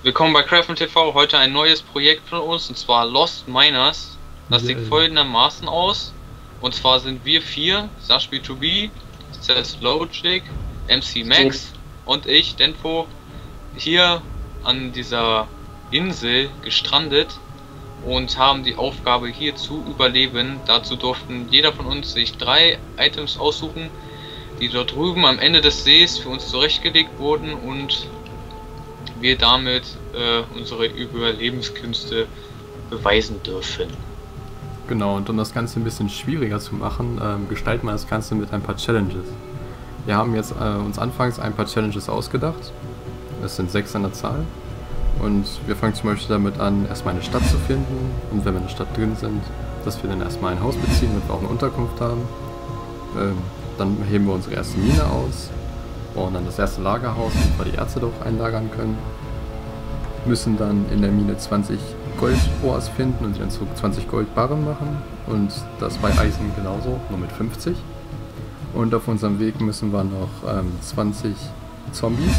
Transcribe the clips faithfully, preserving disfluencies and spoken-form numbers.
Willkommen bei Crafton T V, heute ein neues Projekt von uns, und zwar Lost Miners. Das sieht folgendermaßen aus. Und zwar sind wir vier, Sash B zwei B, Cess Logic, M C Max und ich, Denpo, hier an dieser Insel gestrandet und haben die Aufgabe hier zu überleben. Dazu durften jeder von uns sich drei Items aussuchen, die dort drüben am Ende des Sees für uns zurechtgelegt wurden und wir damit äh, unsere Überlebenskünste beweisen dürfen. Genau, und um das Ganze ein bisschen schwieriger zu machen, ähm, gestalten wir das Ganze mit ein paar Challenges. Wir haben jetzt äh, uns anfangs ein paar Challenges ausgedacht. Es sind sechs an der Zahl. Und wir fangen zum Beispiel damit an, erstmal eine Stadt zu finden. Und wenn wir in der Stadt drin sind, dass wir dann erstmal ein Haus beziehen, damit wir auch eine Unterkunft haben. Ähm, dann heben wir unsere erste Mine aus. Bauen dann das erste Lagerhaus, damit wir die Erze doch einlagern können. Müssen dann in der Mine zwanzig Gold-Ores finden und dann zwanzig Goldbarren machen. Und das bei Eisen genauso, nur mit fünfzig. Und auf unserem Weg müssen wir noch ähm, zwanzig Zombies,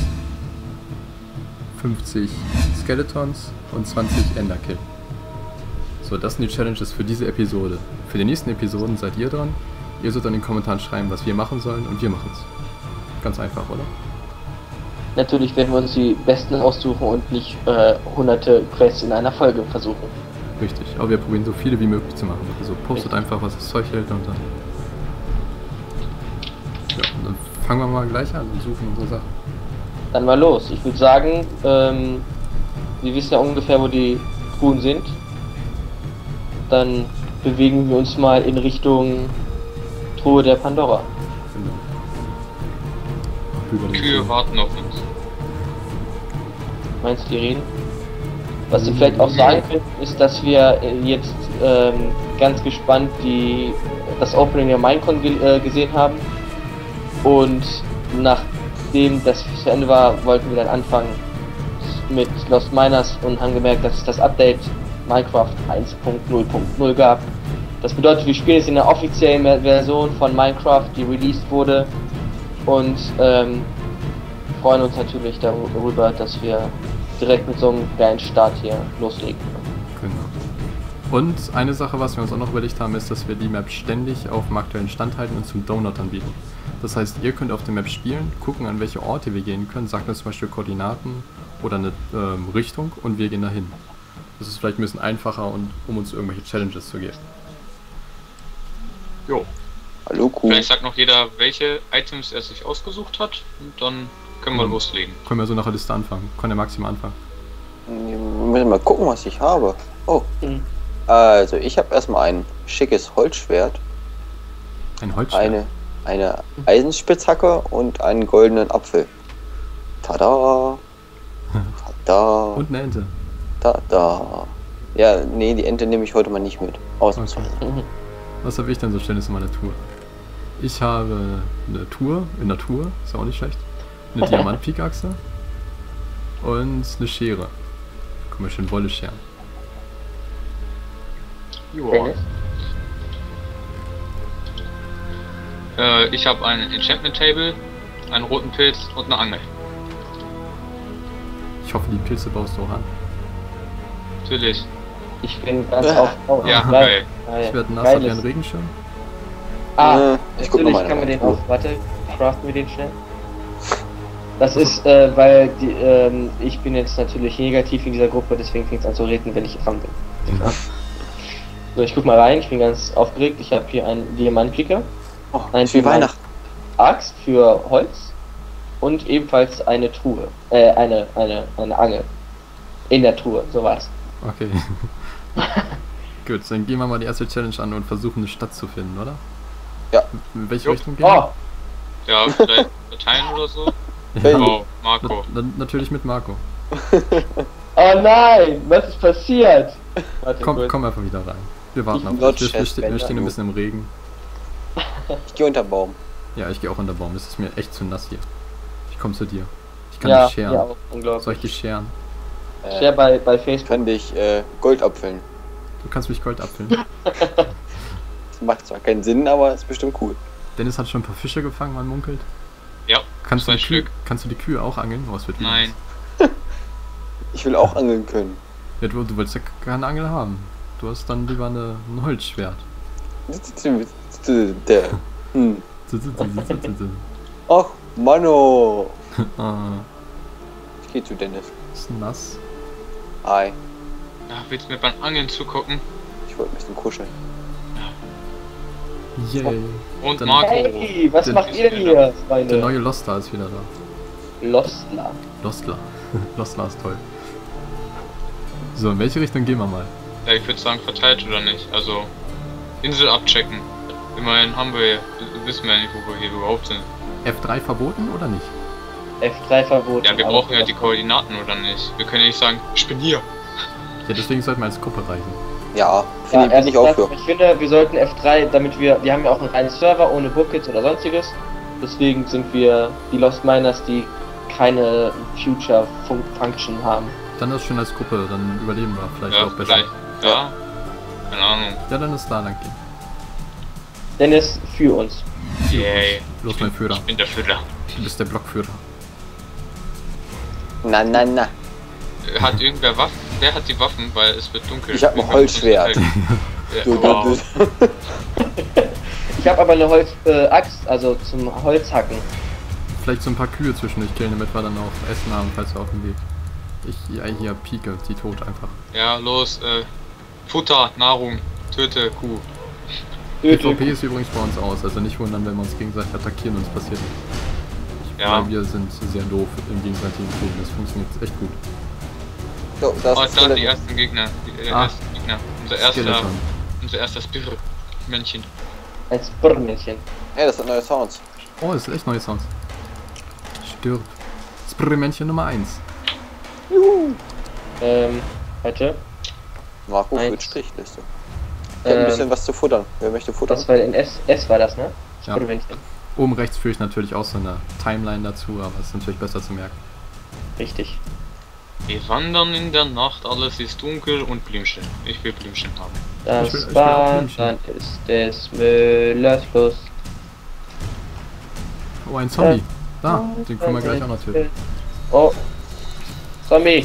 fünfzig Skeletons und zwanzig Ender killen. So, das sind die Challenges für diese Episode. Für die nächsten Episoden seid ihr dran. Ihr sollt dann in den Kommentaren schreiben, was wir machen sollen, und wir machen es. Ganz einfach, oder? Natürlich werden wir uns die besten aussuchen und nicht äh, hunderte Quests in einer Folge versuchen. Richtig, aber wir probieren so viele wie möglich zu machen. Also postet Richtig. einfach, was das Zeug hält, und dann... Ja, und dann fangen wir mal gleich an und suchen unsere Sachen. Dann mal los. Ich würde sagen, ähm, wir wissen ja ungefähr, wo die Truhen sind. Dann bewegen wir uns mal in Richtung Truhe der Pandora. Genau. Kühe warten auf uns. Meinst du, die reden? Was wir vielleicht auch sagen könnten, ist, dass wir jetzt ähm, ganz gespannt die, das Opening der Minecon ge äh, gesehen haben. Und nachdem das zu Ende war, wollten wir dann anfangen mit Lost Miners und haben gemerkt, dass es das Update Minecraft eins Punkt null Punkt null gab. Das bedeutet, wir spielen jetzt in der offiziellen Version von Minecraft, die released wurde. Und ähm, freuen uns natürlich darüber, dass wir direkt mit so einem geilen Start hier loslegen können. Genau. Und eine Sache, was wir uns auch noch überlegt haben, ist, dass wir die Map ständig auf dem aktuellen Stand halten und zum Download anbieten. Das heißt, ihr könnt auf der Map spielen, gucken, an welche Orte wir gehen können, sagt uns zum Beispiel Koordinaten oder eine ähm, Richtung, und wir gehen dahin. Das ist vielleicht ein bisschen einfacher, und um uns irgendwelche Challenges zu geben. Jo. Hallo, cool. Vielleicht sagt noch jeder, welche Items er sich ausgesucht hat, und dann können wir mhm. loslegen. Können wir so nach der Liste anfangen. Kann der Maxim anfangen? Wir müssen mal gucken, was ich habe. Oh. Mhm. Also, ich habe erstmal ein schickes Holzschwert. Ein Holzschwert? Eine, eine Eisenspitzhacke und einen goldenen Apfel. Tada! Tada! Und eine Ente. Tada! Ja, nee, die Ente nehme ich heute mal nicht mit. Ausnahmsweise. Okay. Was habe ich denn so Schönes in meiner Tour? Ich habe eine Tour, in der Tour, ist auch nicht schlecht. Eine Diamant-Pikachse und eine Schere. Können wir schön Wolle scheren. Joa. Äh, ich habe ein Enchantment Table, einen roten Pilz und eine Angel. Ich hoffe, die Pilze baust du auch an. Natürlich. Ich bin ganz auf. Oh, ja, geil. geil. Ich werde nass, hab ja einen Regenschirm. Ah, äh, ich guck natürlich mal kann man den auch. Warte, craften wir den schnell. Das ist, äh, weil die, ähm, ich bin jetzt natürlich negativ in dieser Gruppe, deswegen fängt es an zu regnen, wenn ich dran bin. Ja. So, ich guck mal rein, ich bin ganz aufgeregt. Ich habe hier einen Diamantpicker, Oh, ein für Weihnachten. Axt für Holz und ebenfalls eine Truhe, äh, eine, eine, eine Angel. In der Truhe, so war's. Okay. Gut, dann gehen wir mal die erste Challenge an und versuchen, eine Stadt zu finden, oder? Ja. In welche Jo. Richtung gehen? Oh! Ja, vielleicht Dateien oder so. Ja, Oh, Marco. na, na, natürlich mit Marco. Oh nein! Was ist passiert? Warte, Komm, kurz. komm einfach wieder rein. Wir warten Ich auf dich. Wir, wir, Chef, ste wir stehen ein bisschen im Regen. Ich gehe unter Baum. Ja, ich gehe auch unter Baum. Das ist mir echt zu nass hier. Ich komme zu dir. Ich kann Ja, dich scheren. ja, auch unglaublich. Soll ich dich scheren? Äh, Share bei, bei ich Facebook. kann dich äh, Goldapfeln. Du kannst mich Gold abfüllen. Das macht zwar keinen Sinn, aber ist bestimmt cool. Dennis hat schon ein paar Fische gefangen, man munkelt. Ja, Kannst du, zwei die Kühe, Stück. kannst du die Kühe auch angeln? Oh, es wird wieder Nein. nass. Ich will auch angeln können. Ja, du, du willst ja keine Angel haben. Du hast dann lieber eine, ein Holzschwert. Der. Hm. Ach, Mano. Ah, Ich geh zu Dennis. ist nass. Hi. Ja, willst du mir beim Angeln zugucken? Ich wollte ein bisschen kuscheln. Yay. Und Dann- Marco. Hey, was Den macht ist ihr denn wieder hier, Der Freunde? neue Lostar ist wieder da. Lostler. Lostler. Lostler ist toll. So, in welche Richtung gehen wir mal? Ja, ich würde sagen, verteilt oder nicht. Also, Insel abchecken. Immerhin haben wir, wissen wir ja nicht, wo wir hier überhaupt sind. F drei verboten oder nicht? F drei verboten. Ja, wir aber- brauchen ja die Koordinaten oder nicht. Wir können ja nicht sagen, ich bin hier. Ja, deswegen sollten wir als Gruppe reisen. Ja, Ja, finde ich, bin ich auch erstens, für. ich finde, wir sollten F drei, damit wir, wir haben ja auch einen reinen Server ohne Buckets oder sonstiges. Deswegen sind wir die Lost Miners, die keine Future Fun Function haben. Dann ist schön als Gruppe, dann überleben wir vielleicht Ja, auch besser. vielleicht. Ja. Keine Ahnung. Ja, dann ist da lang gehen. Dennis, für uns. Yay. Los, mein Führer. Ich bin der Führer. Du bist der Blockführer. Na, na, na. Hat irgendwer Waffen? Wer hat die Waffen? Weil es wird dunkel. Ich hab ein Irgendwer muss uns Holzschwert. helfen. Ja, Du, du, wow. du. Ich habe aber eine Holz äh, Axt, also zum Holzhacken. Vielleicht so ein paar Kühe zwischendurch killen, damit wir dann auch Essen haben, falls wir auf dem Weg. Ich, ja, hier, Pike, die tot einfach. Ja, los, äh, Futter, Nahrung, töte Kuh. PvP ist übrigens bei uns aus, also nicht wundern, wenn wir uns gegenseitig attackieren und es passiert nicht. Ja. Weil wir sind sehr doof im gegenseitigen Kriegen, das funktioniert echt gut. So, das Oh, ist da die Skeleton. ersten Gegner. Die äh, Ah. ersten Gegner. Unser erster, Skeleton. unser erster Spirit-Männchen. Als Birnmännchen. Hey, das sind neue Sounds. Oh, das ist echt neue Sounds. Stirb. Experimentchen Nummer eins. Ähm, warte. Marco Eins. führt Strichliste. Ich hab ein bisschen Ähm, was zu futtern. Wer möchte futtern? das war in S, S war das, ne? Ja. Birnmännchen. Oben rechts führe ich natürlich auch so eine Timeline dazu, aber es ist natürlich besser zu merken. Richtig. Wir wandern in der Nacht, alles ist dunkel und Blümchen. Ich will Blümchen haben. Das Ich will- ich will auch Wandern Blümchen. ist des Müllers Fluss. Oh, ein Zombie. Da, den können wir gleich auch noch töten. Oh. Zombie.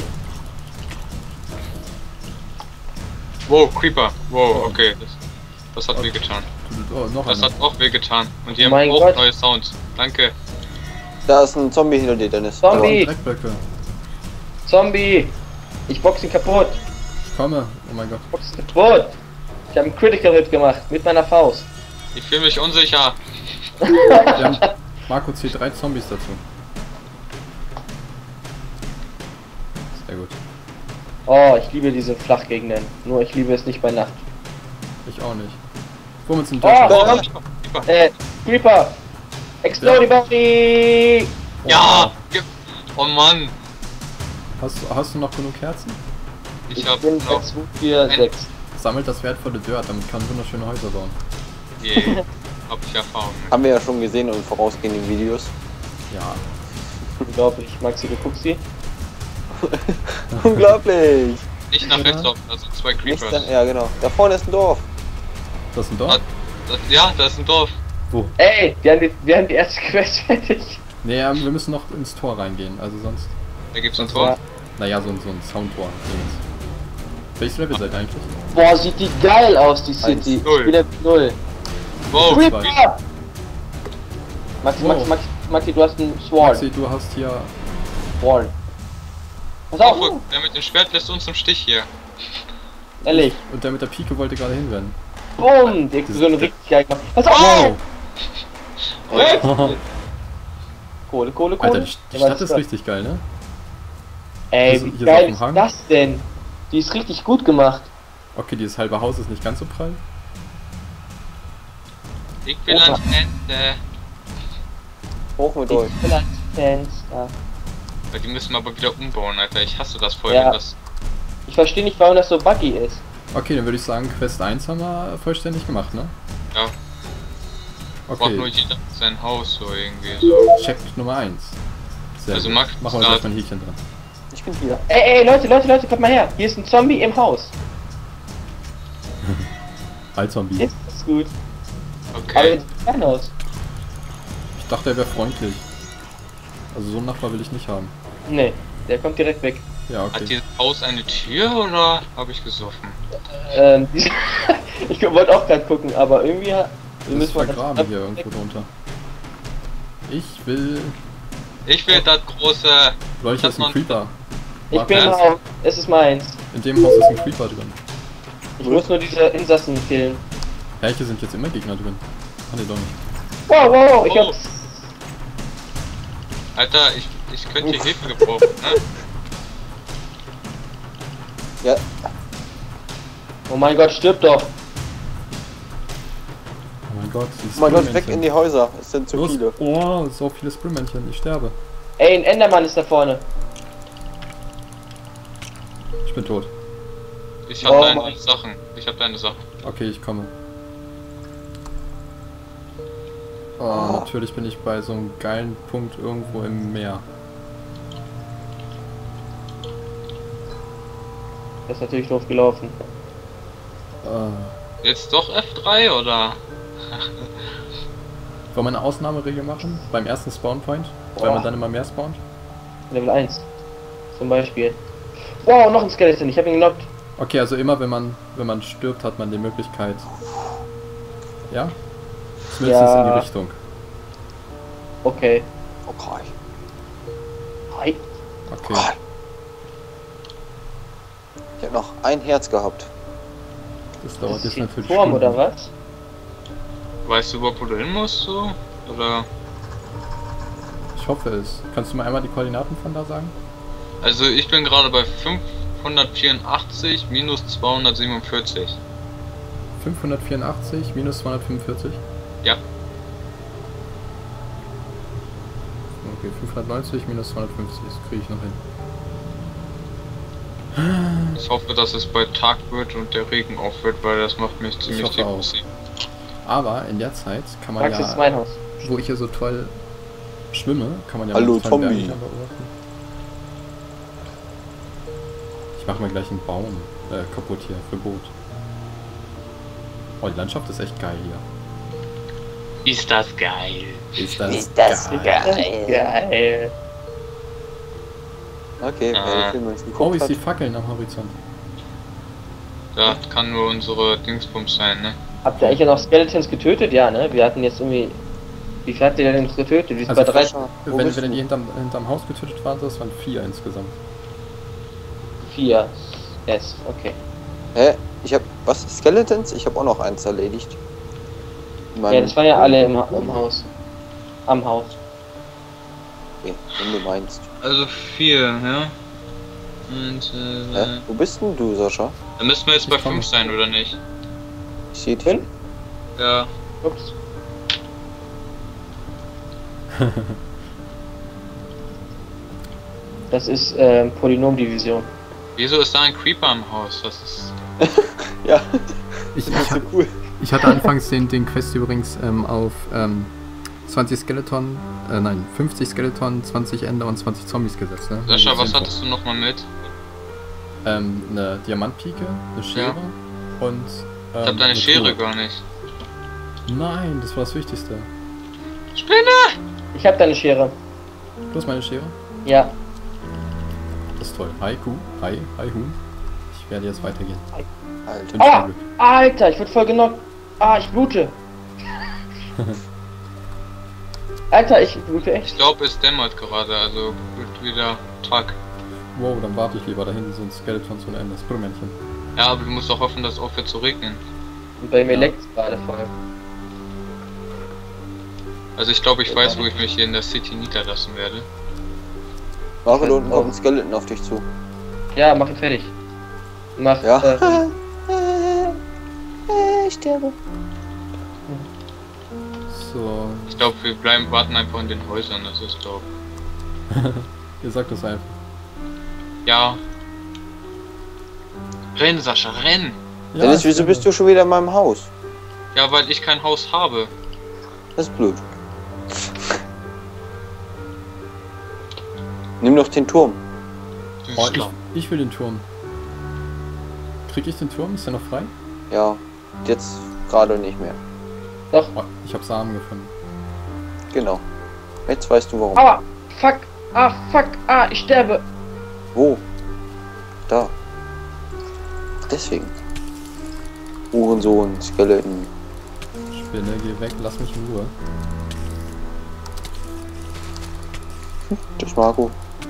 Wow, Creeper. Wow, okay. Das, das hat wehgetan. Oh, noch Das einer. hat auch wehgetan. Und die Oh haben mein auch Gott. neue Sounds. Danke. Da ist ein Zombie hinter dir, Dennis. Zombie. Dreckblöcke. Zombie. Ich box ihn kaputt. Ich komme. Oh mein Gott. Ich box ihn kaputt. Ich habe einen Critical Hit gemacht. Mit meiner Faust. Ich fühle mich unsicher. Wir haben Marco zählt drei Zombies dazu. Sehr gut. Oh, ich liebe diese Flachgegenden. Nur ich liebe es nicht bei Nacht. Ich auch nicht. Vor uns sind Oh, Deutschland. Oh, oh. Creeper, Creeper. Äh, Creeper. Explode Body. Ja! Gib. Oh Mann. Hast, hast du noch genug Kerzen? Ich Ich hab bin noch. bei zwei, vier, sechs. Sammelt das wertvolle Dirt, damit kann man wunderschöne Häuser bauen. Yeah. Hab ich Erfahrung mit. Haben wir ja schon gesehen in vorausgehenden Videos. Ja. Unglaublich. Maxi, du guckst sie? Unglaublich! Nicht nach Ja. rechts laufen, da sind zwei Nichts Creepers. dann, ja, genau. Da vorne ist ein Dorf. Das ist ein Ah, Dorf? das, ja, da ist ein Dorf. Wo? Ey, wir haben die, wir haben die erste Quest fertig. Nee, ja, wir müssen noch ins Tor reingehen, also sonst. Da gibt's ein sonst Tor. Naja, so, ein- so ein Soundtor. Welches Level seid ihr eigentlich? Boah, sieht die geil aus, die City. Null. Ich bin der null. Wow, Creep. Creeper! Maxi, Wow. Maxi, Maxi, Maxi, du hast einen Sword. Maxi, du hast hier. Sword. Pass Oh, auf, guck, der mit dem Schwert lässt uns im Stich hier. ehrlich. Und der mit der Pike wollte gerade hinrennen. Bumm, die Explosion richtig geil gemacht. Pass auf! Hey! Kohle, Kohle, Kohle. Alter, die, die Ja, was Stadt ist das? richtig geil, ne? Ey, Hier ist- wie hier ist geil auf ist dem Hang. das denn? Die ist richtig gut gemacht. Okay, dieses halbe Haus ist nicht ganz so prall. Ich will Oha. ans Ende. Hoch mit euch. Ich will ans Fenster. Weil die müssen wir aber wieder umbauen, Alter. Ich hasse das voll, Ja. wenn das. Ich verstehe nicht, warum das so buggy ist. Okay, dann würde ich sagen, Quest eins haben wir vollständig gemacht, ne? Ja. Braucht nur Okay, jeder sein Haus so irgendwie so. Check Nummer eins. Sehr Also gut. Max Machen wir Start. gleich mal ein Häkchen dran. Ich bin hier. Ey, ey, Leute, Leute, Leute, kommt mal her. Hier ist ein Zombie im Haus. Zombie. Ist das gut. Aber Okay. jetzt sieht klein aus. Ich dachte, er wäre freundlich. Also so einen Nachbar will ich nicht haben. Nee, der kommt direkt weg. Ja, Hat okay. dieses Haus eine Tür oder habe ich gesoffen? Ähm, die- ich wollte auch gerade gucken, aber irgendwie ha- wir Das ist mal vergraben hier irgendwo drunter. Ich will... Ich will das große. Leute, hier ist ein Creeper. Ich Warte, bin Was? auf, es ist meins. in dem Haus ist ein Creeper drin. Ich muss nur diese Insassen killen. Ja, hier sind jetzt immer Gegner drin. Ah, nee, doch nicht. Wow, wow, wow, ich Oh. hab's. Alter, ich, ich könnte hier Hilfe gebrauchen, ne? Ja, Oh mein Gott, stirb doch. Oh mein Gott, die oh mein Gott, weg Sprühmännchen. in die Häuser. Es sind zu Los. viele. Oh, so viele Sprühmännchen, ich sterbe. Ey, ein Endermann ist da vorne. Ich bin tot. Ich hab Oh deine mein- Sachen. Ich hab deine Sachen. Okay, ich komme. Oh, Ah. natürlich bin ich bei so einem geilen Punkt irgendwo im Meer. Das ist natürlich doof gelaufen. Äh, Jetzt doch F drei oder? wollen wir eine Ausnahmeregel machen? Beim ersten Spawnpoint? Weil Boah. man dann immer mehr spawnt? Level eins. Zum Beispiel. Wow, noch ein Skeleton, ich hab ihn genockt. Okay, also immer wenn man wenn man stirbt, hat man die Möglichkeit. Ja? Zumindest Ja. in die Richtung. Okay. Okay. Hi. Okay. Ich hab noch ein Herz gehabt. Das dauert Das jetzt ist hier natürlich. Turm Stunden. oder was? Weißt du überhaupt, wo du hin musst, so? Oder? Ich hoffe es. Kannst du mal einmal die Koordinaten von da sagen? Also ich bin gerade bei fünfhundertvierundachtzig minus zweihundertsiebenundvierzig. fünfhundertvierundachtzig minus zweihundertfünfundvierzig? Ja. Okay, fünfhundertneunzig minus zweihundertfünfzig, das kriege ich noch hin. Ich hoffe, dass es bald Tag wird und der Regen aufhört, weil das macht mich ziemlich hoffe auch. depressiv. Aber in der Zeit kann man Max, das ist ja, mein Haus. wo ich hier so toll schwimme, kann man ja Hallo, mal tollen Tommy. Berg beobachten. Ich mache mir gleich einen Baum äh, kaputt hier, für Boot. Oh, die Landschaft ist echt geil hier. Ist das geil. Ist das, Ist das geil. geil. Geil. Okay, Ah. wer den Film jetzt Oh, geguckt ich hat. sehe Fackeln am Horizont. Das kann nur unsere Dingsbums sein, ne? Habt ihr eigentlich noch Skeletons getötet? Ja, ne? Wir hatten jetzt irgendwie... Wie viel habt ihr denn getötet? Wir sind Also bei drei... Sascha, wo Wenn, bist wenn du? die hinterm, hinterm Haus getötet waren, das waren vier insgesamt. vier. Yes, okay. Hä? Ich hab... Was? Skeletons? Ich hab auch noch eins erledigt. Mann. Ja, das waren ja alle im, Ha- im Haus. Am Haus. Okay, wenn du meinst. Also vier, ja? Und, Hä? äh, Wo bist denn du, Sascha? dann müssten wir jetzt bei Ich komm. fünf sein, oder nicht? Ich seh dich. Fünf? Ja. Ups. Das ist ähm, Polynomdivision. Wieso ist da ein Creeper im Haus? Das ist... Ja, Ich, das ich, ist so ha- cool. ich hatte anfangs den, den Quest übrigens ähm, auf ähm, zwanzig Skeleton, äh, nein, fünfzig Skeleton, zwanzig Ender und zwanzig Zombies gesetzt. Ne? Sascha, Also was Info. hattest du nochmal mit? Ähm, eine Diamantpike, eine Schere und. Ähm, Ich hab deine eine Schere Truhe. gar nicht. Nein, das war das Wichtigste. Spinne! Ich hab deine Schere. Du hast meine Schere? Ja. Das ist toll. Hi Kuh, hi, hi Huhn. Ich werde jetzt weitergehen. Alter. Wünsch Ah! mir Glück. Alter, ich wurde voll genockt. Ah, ich blute. Alter, ich blute echt. Ich glaube, es dämmert gerade, also wird wieder Tag. Wow, dann warte ich lieber. Da hinten sind Skeletons ohne Ende. Sprühmännchen. Ja, aber du musst doch hoffen, dass es aufhört zu regnen. Und bei mir Ja. leckt's gerade voll. Also ich glaube, ich weiß, wo ich mich hier in der City niederlassen werde. Warte, da unten kommt ein Skeleton auf dich zu. Ja, mach ihn fertig. Mach, Ja. äh, ich sterbe. So, Ich glaube, wir bleiben, warten einfach in den Häusern, das ist doch... ihr sagt das einfach. Ja. Renn, Sascha, renn! Dennis, wieso bist du schon wieder in meinem Haus? Ja, weil ich kein Haus habe. Das ist blöd. Nimm doch den Turm. Du Oh, schlau. ich, ich will den Turm. Krieg ich den Turm? Ist der noch frei? Ja, jetzt gerade nicht mehr. doch. Oh, ich habe Samen gefunden. Genau. Jetzt weißt du warum. Aua! Fuck! Ah, fuck! Ah, ich sterbe! Wo? Da. Deswegen. Uhrensohn, Skeleton. Spinne, geh weg, lass mich in Ruhe. Durch Marco.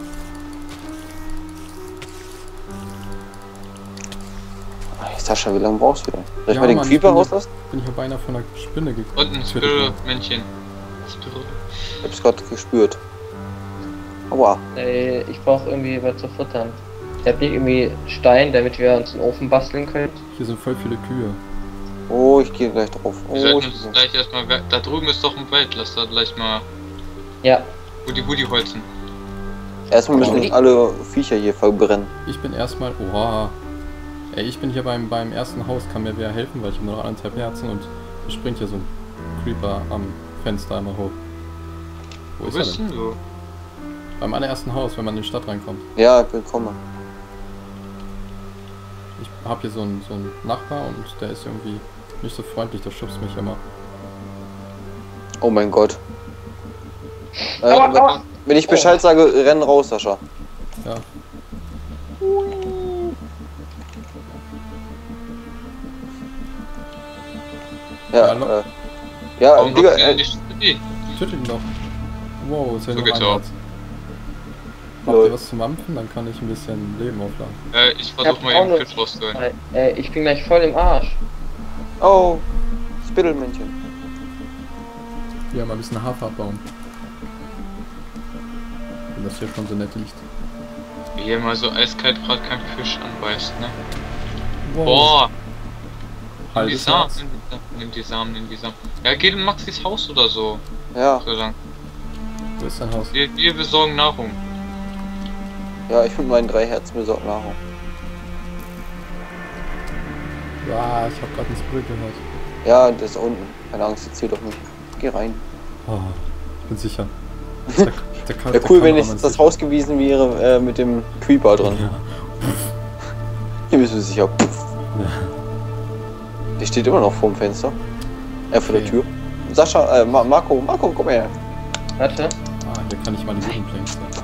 Hey, Sascha, wie lange brauchst du denn? Soll ich Ja, mal den Mann, Creeper ich bin- rauslassen? Bin ich ja beinahe von der Spinne gekommen. Und ein Squirrel-Männchen. Squirrel. Ich hab's gerade gespürt. Aua. Äh, ich brauche irgendwie was zu futtern. Ich hab nicht irgendwie Stein, damit wir uns einen Ofen basteln können. Hier sind voll viele Kühe. Oh, ich gehe gleich drauf. Oh, Wir sollten ich uns gleich erstmal. we- Da drüben ist doch ein Wald, lass da gleich mal Ja, Woody Woody holzen. Erstmal müssen Oh. alle Viecher hier verbrennen. Ich bin erstmal. Oha. Ey, ich bin hier beim, beim ersten Haus, kann mir wer helfen, weil ich habe nur noch anderthalb Herzen und es springt hier so ein Creeper am Fenster einmal hoch. Wo Wo ist er bist denn? denn du? Beim allerersten Haus, wenn man in die Stadt reinkommt. Ja, willkommen. Ich habe hier so einen, so einen Nachbar und der ist irgendwie nicht so freundlich, der schubst mich immer. Oh mein Gott. Äh, Aua, wenn- aua. Wenn ich Bescheid sage, renn raus, Sascha. Ja. Ja, Hallo? äh, ja, Warum Digga, habt ihr äh, nicht die? Tötet ihn doch. Wow, ist ja So nur geht's ein auch. Herz. Habt Lol. ihr was zum Mampfen? Dann kann ich ein bisschen Leben aufladen. Äh, ich versuch hab mal auch eben noch- Fisch rauszuholen. äh, ich bin gleich voll im Arsch. oh, Spittelmännchen. Hier mal ein bisschen Hafer abbauen. Wenn das hier schon so nett liegt. Wie hier mal so eiskalt gerade kein Fisch anbeißt, ne? Wow. Boah! Nimm die Halbes Samen, Herz. nimm die Samen, nimm die Samen. Ja, geh in Maxis Haus oder so. Ja, So lang. Wo ist dein Haus? Wir, wir besorgen Nahrung. ja, ich mit meinen drei Herzen besorgt Nahrung. Ja, ich habe gerade ein Spirit gehört. Ja, das ist unten. Keine Angst, jetzt zählt doch nicht. Geh rein. Oh, ich bin sicher. Der, der, Ka- Wäre der cool, wenn Kameramann jetzt das sicher. Haus gewesen wäre äh, mit dem Creeper drin. Ja. Hier bist du sicher. Ja. Der steht immer noch vorm Fenster. Äh, vor der Okay. Tür. Sascha, äh, Ma Marco, Marco, komm her. Warte. Ah, hier kann ich mal die Wooden Planks sehen.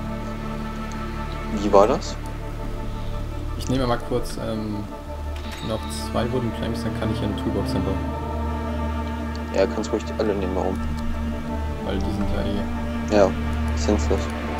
Wie war das? Ich nehme mal kurz ähm, noch zwei Wooden Planks, dann kann ich hier eine Toolbox hinbauen. Ja, kannst ruhig die alle nehmen, warum? Weil die sind ja eh. Ja, sinnlos.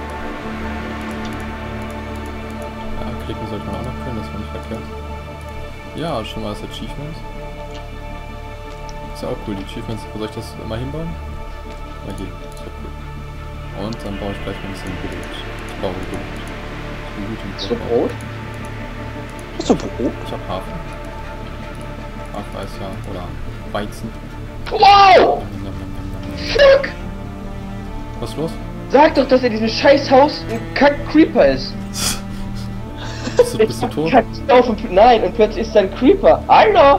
Ja, klicken sollte man auch noch können, das war nicht verkehrt. Ja, schon mal das Achievement. Ist ja auch cool, die Achievements. Soll ich das mal hinbauen? Mal hier, das wird cool. Und dann baue ich gleich mal ein bisschen Brot. Ich baue Brot. Ich bin gut im Hast du Brot bauen. Brot? Hast du Brot? Ich hab Hafer. Hafer ist ja, oder Weizen. Wow! Nom, nom, nom, nom, nom. Fuck! Was ist los? Sag doch, dass in diesem Scheißhaus ein Kack-Creeper ist. Bist du, bist du tot? Kack auf und, nein, und plötzlich ist da ein Creeper. Alter!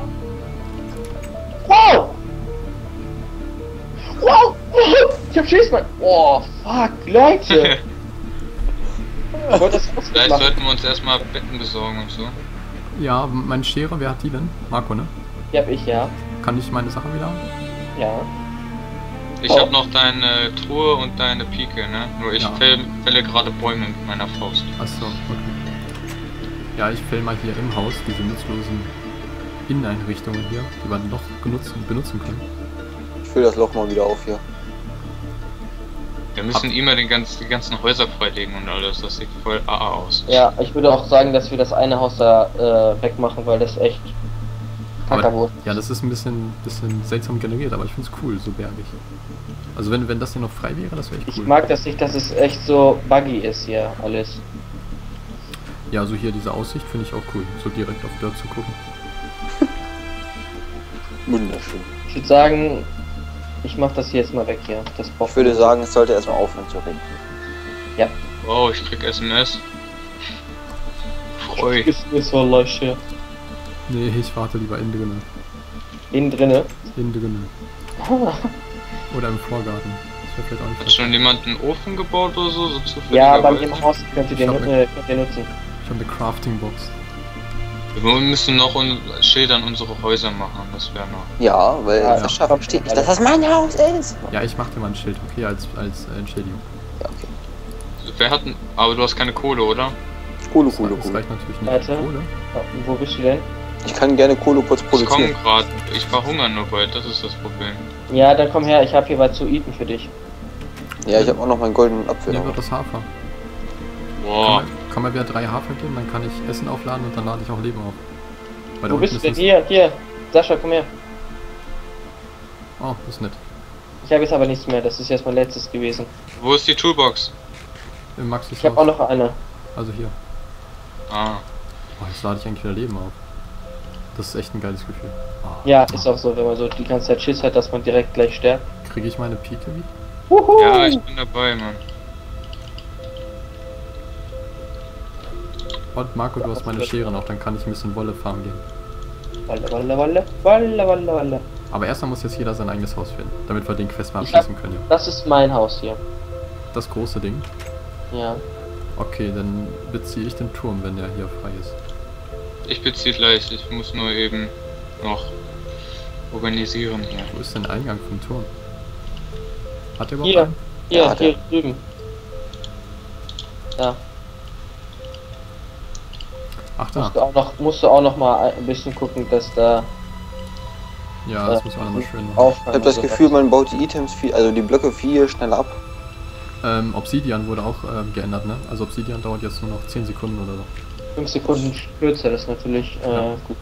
Wow! Wow! Ich hab Schiss, Mann! Oh, fuck, Leute! Ich wollte das Haus Vielleicht machen. sollten wir uns erstmal Betten besorgen und so. Ja, meine Schere, wer hat die denn? Marco, ne? Die hab ich, ja. Kann ich meine Sachen wieder haben? Ja. Ich Oh. habe noch deine Truhe und deine Pike, ne? Nur ich Ja. fäll, fälle gerade Bäume mit meiner Faust. Achso, okay. Ja, ich fäll mal hier im Haus diese nutzlosen Inneneinrichtungen hier, die wir noch benutzen, benutzen können. Ich fülle das Loch mal wieder auf hier. Wir müssen immer den ganzen, die ganzen Häuser freilegen und alles. Das sieht voll A A aus. Ja, ich würde auch sagen, dass wir das eine Haus da äh, wegmachen, weil das echt Aber, Kackerwurst. ja, das ist ein bisschen, bisschen seltsam generiert, aber ich find's cool, so bergig. Also wenn, wenn das hier noch frei wäre, das wäre echt Ich cool. mag das nicht, dass es echt so buggy ist hier alles. Ja, also hier diese Aussicht finde ich auch cool, so direkt auf Dirt zu gucken. Wunderschön. Ich würde sagen, ich mach das hier jetzt mal weg hier. Das braucht Ich würde sagen, es sollte erstmal aufhören zu regnen. Oh, ich krieg S M S. Freu. Ist mir so leicht hier. Nee, ich warte lieber innen drinnen. Innen drinne. Innen drinnen. Oder im Vorgarten. Das wäre vielleicht auch nicht Hat schlecht. schon jemand einen Ofen gebaut oder so? So Ja, bei zufälligerweise? mir im Haus könnt ihr den, Ich hab äh, könnt ihr nutzen. Ich habe eine Crafting-Box. Wir müssen noch un Schilder an unsere Häuser machen, das wäre noch. Ja, weil Ja, Sascha ja. versteht nicht, dass das mein Haus ist. Ja, ich mach dir mal ein Schild, okay, als, als äh, Entschädigung. Ja, okay. Wer hat ein, aber du hast keine Kohle, oder? Kohle, Das, Kohle, das Kohle. reicht natürlich nicht Warte. für Kohle. Oh, wo bist du denn? Ich kann gerne Kohle kurz Ich komme produzieren. gerade. Ich verhungere nur bald, das ist das Problem. Ja, dann komm her, ich habe hier was zu eaten für dich. Ja, ich habe auch noch meinen goldenen Apfel. Nehmen wir das Hafer. Kann Boah. man, kann man wieder drei Hafer geben, dann kann ich Essen aufladen und dann lade ich auch Leben auf. Weil da Wo bist unten du denn? ist Hier, hier. Sascha, komm her. das- Oh, das ist nett. Ich habe jetzt aber nichts mehr, das ist jetzt mein letztes gewesen. Wo ist die Toolbox? Im Maxis Ich habe auch noch eine. Also hier. Ah. Oh, jetzt lade ich eigentlich wieder Leben auf. Das ist echt ein geiles Gefühl. Oh. Ja, ist auch so, wenn man so die ganze Zeit Schiss hat, dass man direkt gleich stirbt. Kriege ich meine Pike wieder? Wuhu! Ja, ich bin dabei, Mann. Und Marco, du hast meine Schere noch, dann kann ich ein bisschen Wolle farmen gehen. Walle, walle, walle, walle, walle, walle. Aber erstmal muss jetzt jeder sein eigenes Haus finden, damit wir den Quest mal Ich hab- abschließen können. Ja. Das ist mein Haus hier. Das große Ding. Ja. Okay, dann beziehe ich den Turm, wenn der hier frei ist. Ich beziehe gleich, ich muss nur eben noch organisieren hier. Wo ist denn der Eingang vom Turm? Hat der überhaupt Hier. einen? Hier, Ja, hat hier er. drüben. Ja. Ach da. Musst du auch noch, musst du auch noch mal ein bisschen gucken, dass da Ja, das äh, muss man nochmal schön machen. Aufgang Ich habe das und Gefühl, sowas. man baut die Items viel, also die Blöcke viel schneller ab. Ähm, Obsidian wurde auch ähm, geändert, ne? Also Obsidian dauert jetzt nur noch zehn Sekunden oder so. fünf Sekunden kürzer, das ist natürlich äh, Ja. gut.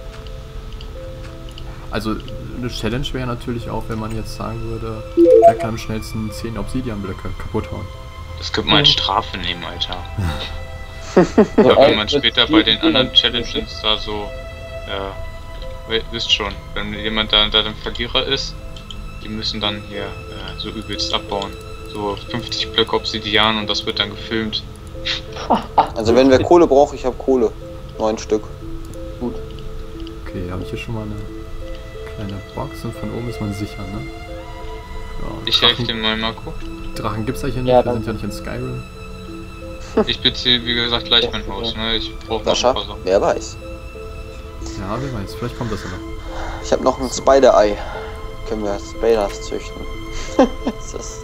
Also eine Challenge wäre natürlich auch, wenn man jetzt sagen würde, wer kann am schnellsten zehn Obsidian-Blöcke kaputt hauen. Das könnte man als Strafe nehmen, Alter. So, Ja, ey, wenn man das später ist bei die- den anderen Challenges da so, ja, we- wisst schon, wenn jemand da, da ein Verlierer ist, die müssen dann hier äh, so übelst abbauen. So fünfzig Blöcke Obsidian und das wird dann gefilmt. Also wenn wer Kohle braucht, ich habe Kohle. Neun Stück. Gut. Okay, habe ich hier schon mal eine kleine Box und von oben ist man sicher, ne? Ja, Ich helfe Drachen, dir mal, Marco. Drachen gibt's ja hier nicht, Ja, wir sind ja danke. nicht in Skyrim. Ich beziehe, wie gesagt, gleich mein Haus, ne? Ich brauche noch ein Sascha, paar Sachen. wer weiß. Ja, wer weiß, vielleicht kommt das ja noch. Ich habe noch ein Spider-Ei. Können wir Spiders züchten. Das ist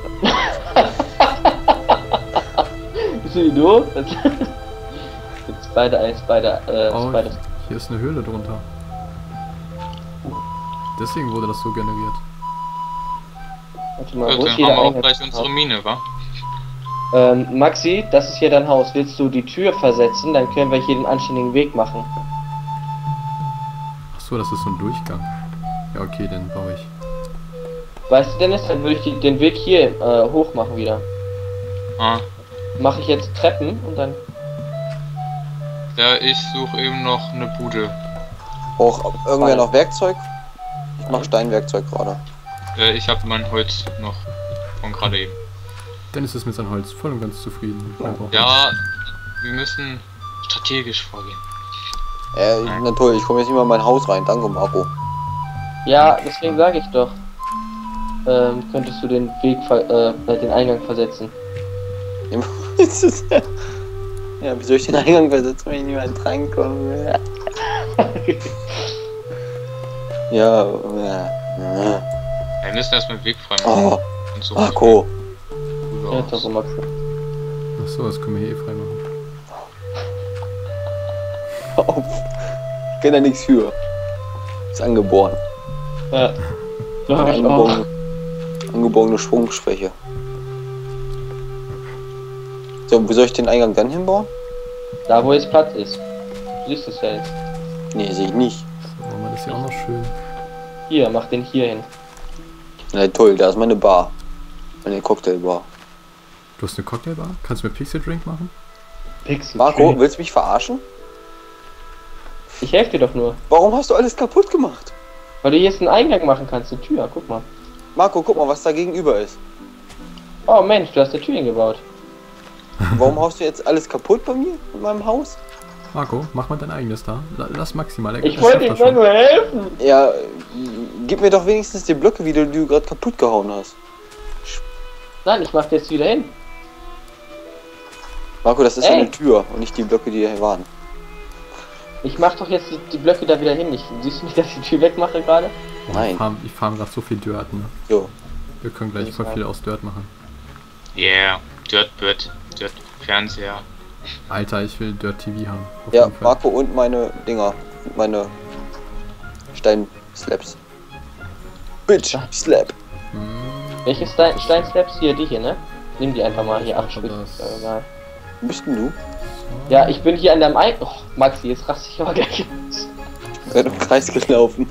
Bist du doof? Jetzt beide eins, beide, äh, Oh, beide. hier ist eine Höhle drunter. Deswegen wurde das so generiert. Warte mal, Ja, wo ist dann hier haben der wir auch Eingang? gleich unsere Mine, wa? Ähm, Maxi, das ist hier dein Haus. Willst du die Tür versetzen? Dann können wir hier den anständigen Weg machen. Ach so, das ist so ein Durchgang. Ja, okay, den baue ich. Weißt du, Dennis, dann würde ich die, den Weg hier äh, hoch machen wieder. Ah. Mache ich jetzt Treppen und dann. Ja, ich suche eben noch eine Bude. Braucht irgendwer noch Werkzeug? Ich mache Steinwerkzeug gerade. Äh, ich habe mein Holz noch von gerade eben. Dennis ist mit seinem Holz voll und ganz zufrieden. Er braucht Ja, wir müssen strategisch vorgehen. Äh, na toll, ich komme jetzt nicht mal in mein Haus rein. Danke, Marco. Ja, deswegen sage ich doch. Ähm, könntest du den Weg, ver äh, den Eingang versetzen? Ja, wie soll ich den Eingang versetzen, wenn ich niemand reinkomme? Ja, ja, ja. Wir müssen erstmal den Weg frei machen. Oh, Und so Marco. Bude Ja, aus. doch, Maxi. Ach so, das können wir hier eh frei machen. Hör auf. Ich kann da nichts für. Ist angeboren. Ja. Glaub ich auch. Angeborene, angeborene Schwungschwäche. So, wo soll ich den Eingang dann hinbauen? Da, wo jetzt Platz ist. Du siehst es ja jetzt. Nee, sehe ich nicht. So, machen wir das hier auch noch schön. Hier, mach den hier hin. Na toll, da ist meine Bar. Meine Cocktailbar. Du hast eine Cocktailbar? Kannst du mir Pixel Drink machen? Pixel. Marco, willst du mich verarschen? Ich helfe dir doch nur. Warum hast du alles kaputt gemacht? Weil du jetzt einen Eingang machen kannst, eine Tür. Guck mal. Marco, guck mal, was da gegenüber ist. Oh Mensch, du hast eine Tür hingebaut. Warum haust du jetzt alles kaputt bei mir in meinem Haus? Marco, mach mal dein eigenes da. La- Lass maximal. er- Ich das wollte schafft dir er nur helfen. Ja, gib mir doch wenigstens die Blöcke, wie du, die du gerade kaputt gehauen hast. Nein, ich mach jetzt wieder hin. Marco, das ist Ey. eine Tür und nicht die Blöcke, die hier waren. Ich mach doch jetzt die, die Blöcke da wieder hin. Ich, siehst du nicht, dass ich die Tür wegmache gerade? Boah, Nein. Ich farm, ich farm gerade so viel Dirt, ne? So. Wir können gleich voll viel aus Dirt machen. Yeah, Dirtbett, Dirt Fernseher. Alter, ich will Dirt T V haben. Auf Ja, jeden Fall. Marco und meine Dinger. Und meine Stein-Slaps. Bitch, Slap. Hm, Welche Stein Steinslaps hier? Die hier, ne? Nimm die einfach mal hier, acht Stück. das- Äh, egal. Wo bist denn du? Ja, ich bin hier an deinem Ei. Oh, Maxi, jetzt raste ich aber gleich. Ich bin im Kreis gelaufen.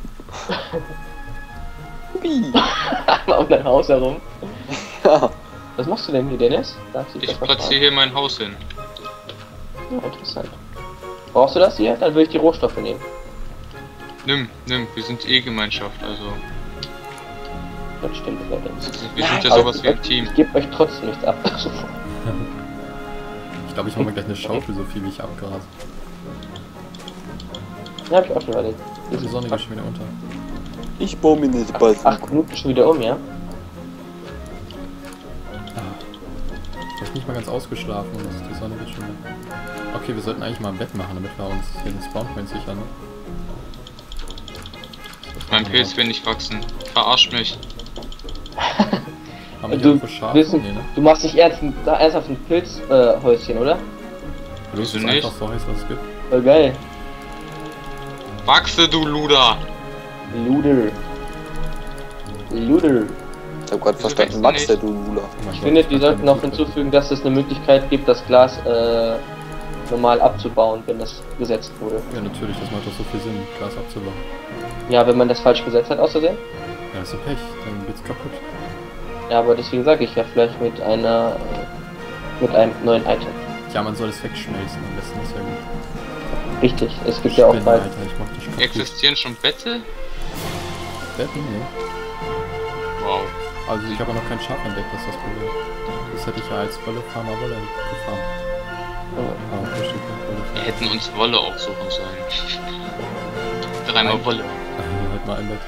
Wie? Einmal um dein Haus herum. Ja. Was machst du denn hier, Dennis? Darf ich Ich das mal platziere hier mein Haus hin. fragen? Ja, interessant. Brauchst du das hier? Dann würde ich die Rohstoffe nehmen. Nimm, nimm, wir sind eh Gemeinschaft, also. Das stimmt allerdings. Wir sind ja Aber sowas wie ein Team. Ich gebe euch trotzdem nichts ab. Ich glaube, ich hole mir gleich eine Schaufel, so viel wie ich abgrase. Ja, hab ich auch schon überlegt. Die Sonne geht schon wieder unter. Ich baue mir eine Acht, acht Minuten schon wieder um, ja? Ich habe nicht mal ganz ausgeschlafen und die Sonne geht schon wieder. Okay, wir sollten eigentlich mal ein Bett machen, damit wir uns hier den Spawnpoint sichern. Ne? Mein Pilz will nicht wachsen. Verarscht mich. Haben wir hier Du, irgendwo Schafe? wissen, Nee, ne? du machst nicht ernst, da erst auf ein Pilzhäuschen, äh, Häuschen, oder? Bloß Wieso ist nicht? einfach so heiß, was es gibt. Voll geil. Wachse, du Luder! Luder. Luder. Ich hab grad Wieso verstanden, wächst Max, der der du Lula. Oh mein Ich Gott, finde, ich die kann sollten keine noch Tür hinzufügen, dass es eine Möglichkeit gibt, das Glas äh, normal abzubauen, wenn das gesetzt wurde. öffnen. Ja, natürlich, das macht doch so viel Sinn, Glas abzubauen. Ja, wenn man das falsch gesetzt hat, außersehen. Ja, das ist ein Pech, dann geht's kaputt. Ja, aber deswegen sage ich ja vielleicht mit einer äh, mit einem neuen Item. Ja, man soll es wegschmelzen, am besten ist ja gut. Richtig, es gibt ja auch Spinnen, bald. Alter, ich mach dich kaputt. Existieren schon Bette? Betten? Nee. Wow. Also ich habe ja noch kein Schaf entdeckt, das ist das Problem. Das hätte ich ja als Wolle-Farmer Wolle gefahren. äh, Ah, da steht noch Wolle. Wir hätten uns Wolle aufsuchen sollen. Dreimal Ein- Wolle. Halt mal ein Bett.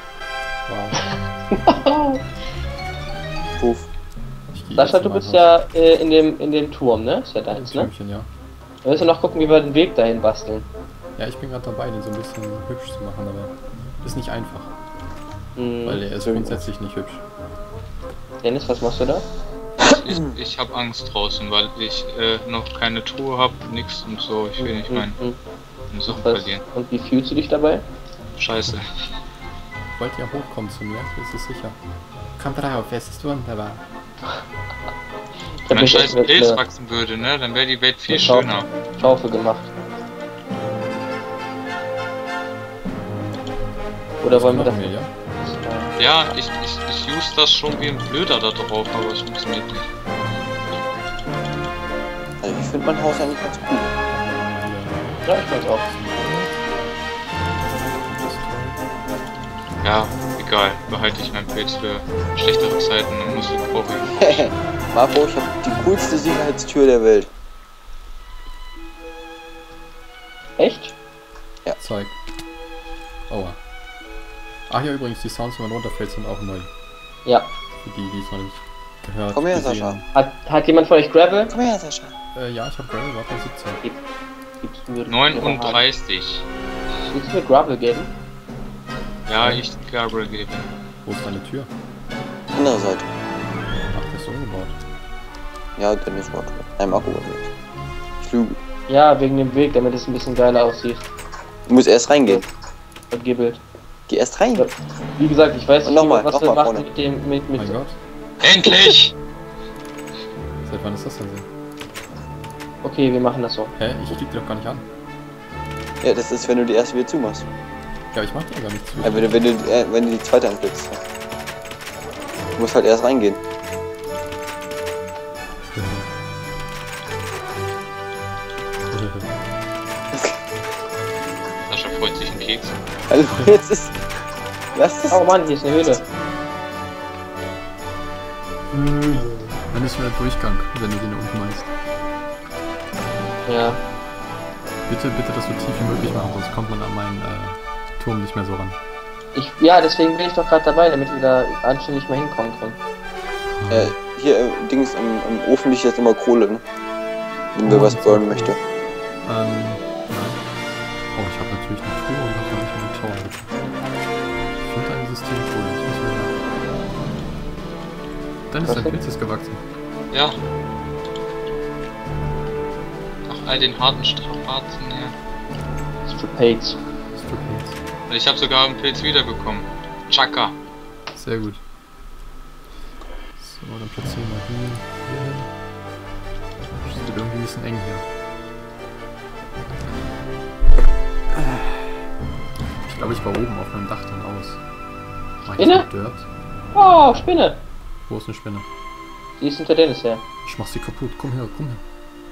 Wow. Puff. Ich geh Sascha, jetzt du in mein bist Haus. ja äh, in dem in dem Turm, ne? Ist ja Ein deins, ne? Türmchen, ja. Wir müssen noch gucken, wie wir den Weg dahin basteln. Ja, ich bin gerade dabei, den so ein bisschen hübsch zu machen, aber ist nicht einfach, Hm, weil er ist grundsätzlich nicht hübsch. Dennis, was machst du da? Ich, ich habe Angst draußen, weil ich äh, noch keine Truhe habe, nix und so. Ich will nicht Hm, mein, hm, meine Sachen was- verlieren. Und wie fühlst du dich dabei? Scheiße. Wollt ihr hochkommen zu mir? Ist es sicher. Kommt drauf, es ist wunderbar. Ich hab Wenn ein mich scheiß echt mit Pilz einer wachsen würde, ne, dann wäre die Welt viel Schau- schöner. Schaufel gemacht. Oder wollen wir das? Knochen, ja? Ja, ich, ich, ich use das schon wie ein Blöder da drauf, aber es funktioniert nicht. Also ich finde mein Haus eigentlich ganz cool. Ja, ich fand's auch. Ja, egal, behalte ich meinen Pilz für schlechtere Zeiten und muss ich vorreden. Marco, ich habe die coolste Sicherheitstür der Welt. Echt? Zeug. Aua. Ach ja, übrigens, die Sounds, wenn man runterfällt, sind auch neu. Ja. Für die, die es noch nicht gehört Komm her, gesehen. Sascha. Hat, hat jemand von euch Gravel? Komm her, Sascha. Äh, ja, ich hab Gravel, warte, siebzehn. Gibst du mir neununddreißig. Willst du mir Gravel geben? Ja, ich Gabriel gebe. Wo ist deine Tür? Andere Seite. Ach, der ist so umgebaut. Ja, Dennis war tot. Nein, Marco war tot. Ich lüge. Ja, wegen dem Weg, damit es ein bisschen geiler aussieht. Du musst erst reingehen. Vergibbelt. Geh erst rein. Wie gesagt, ich weiß Und nicht, nochmal, was wir nochmal machen vorne. mit dem mit, Oh mit mein Gott. Endlich! Seit wann ist das denn so? Okay, wir machen das so. Hä? Ich krieg die doch gar nicht an. Ja, das ist, wenn du die erste wieder zumachst. Ja, ich mach dir gar nichts zu. Ja, wenn, du, wenn, du, äh, wenn du die zweite anklickst. Du musst halt erst reingehen. Sascha freut sich einen Keks. Also jetzt ist... Lass das... Oh Mann, hier ist eine Höhle. Dann ist wieder Durchgang, wenn du den unten meinst. Ja. Bitte, bitte das so tief wie möglich machen, sonst kommt man an meinen äh, Turm nicht mehr so ran. Ich, ja, deswegen bin ich doch gerade dabei, damit wir da anständig mal hinkommen können. Äh, hier im Dings, im, im Ofen liegt jetzt immer Kohle, ne? Wenn wir was burnen möchte. Ähm, nein. Oh, ich habe natürlich eine Truhe und habe noch nicht mal eine Tower. Ich finde ein System cool, das muss man sagen. Dann ist Was dein denn? Pilz ist gewachsen. Ja. Ach all den harten Strapazen her. Strapades. Und ich habe sogar einen Pilz wiederbekommen. Chaka. Sehr gut. So, dann platzieren wir hier, hier hin. Das wird irgendwie ein bisschen eng hier. Ich glaube, ich war oben auf meinem Dach dann aus. Mach ich Spinne? jetzt mit Dirt? Oh, Spinne! Wo ist eine Spinne? Die ist hinter Dennis her. Ich mach sie kaputt. Komm her, komm her.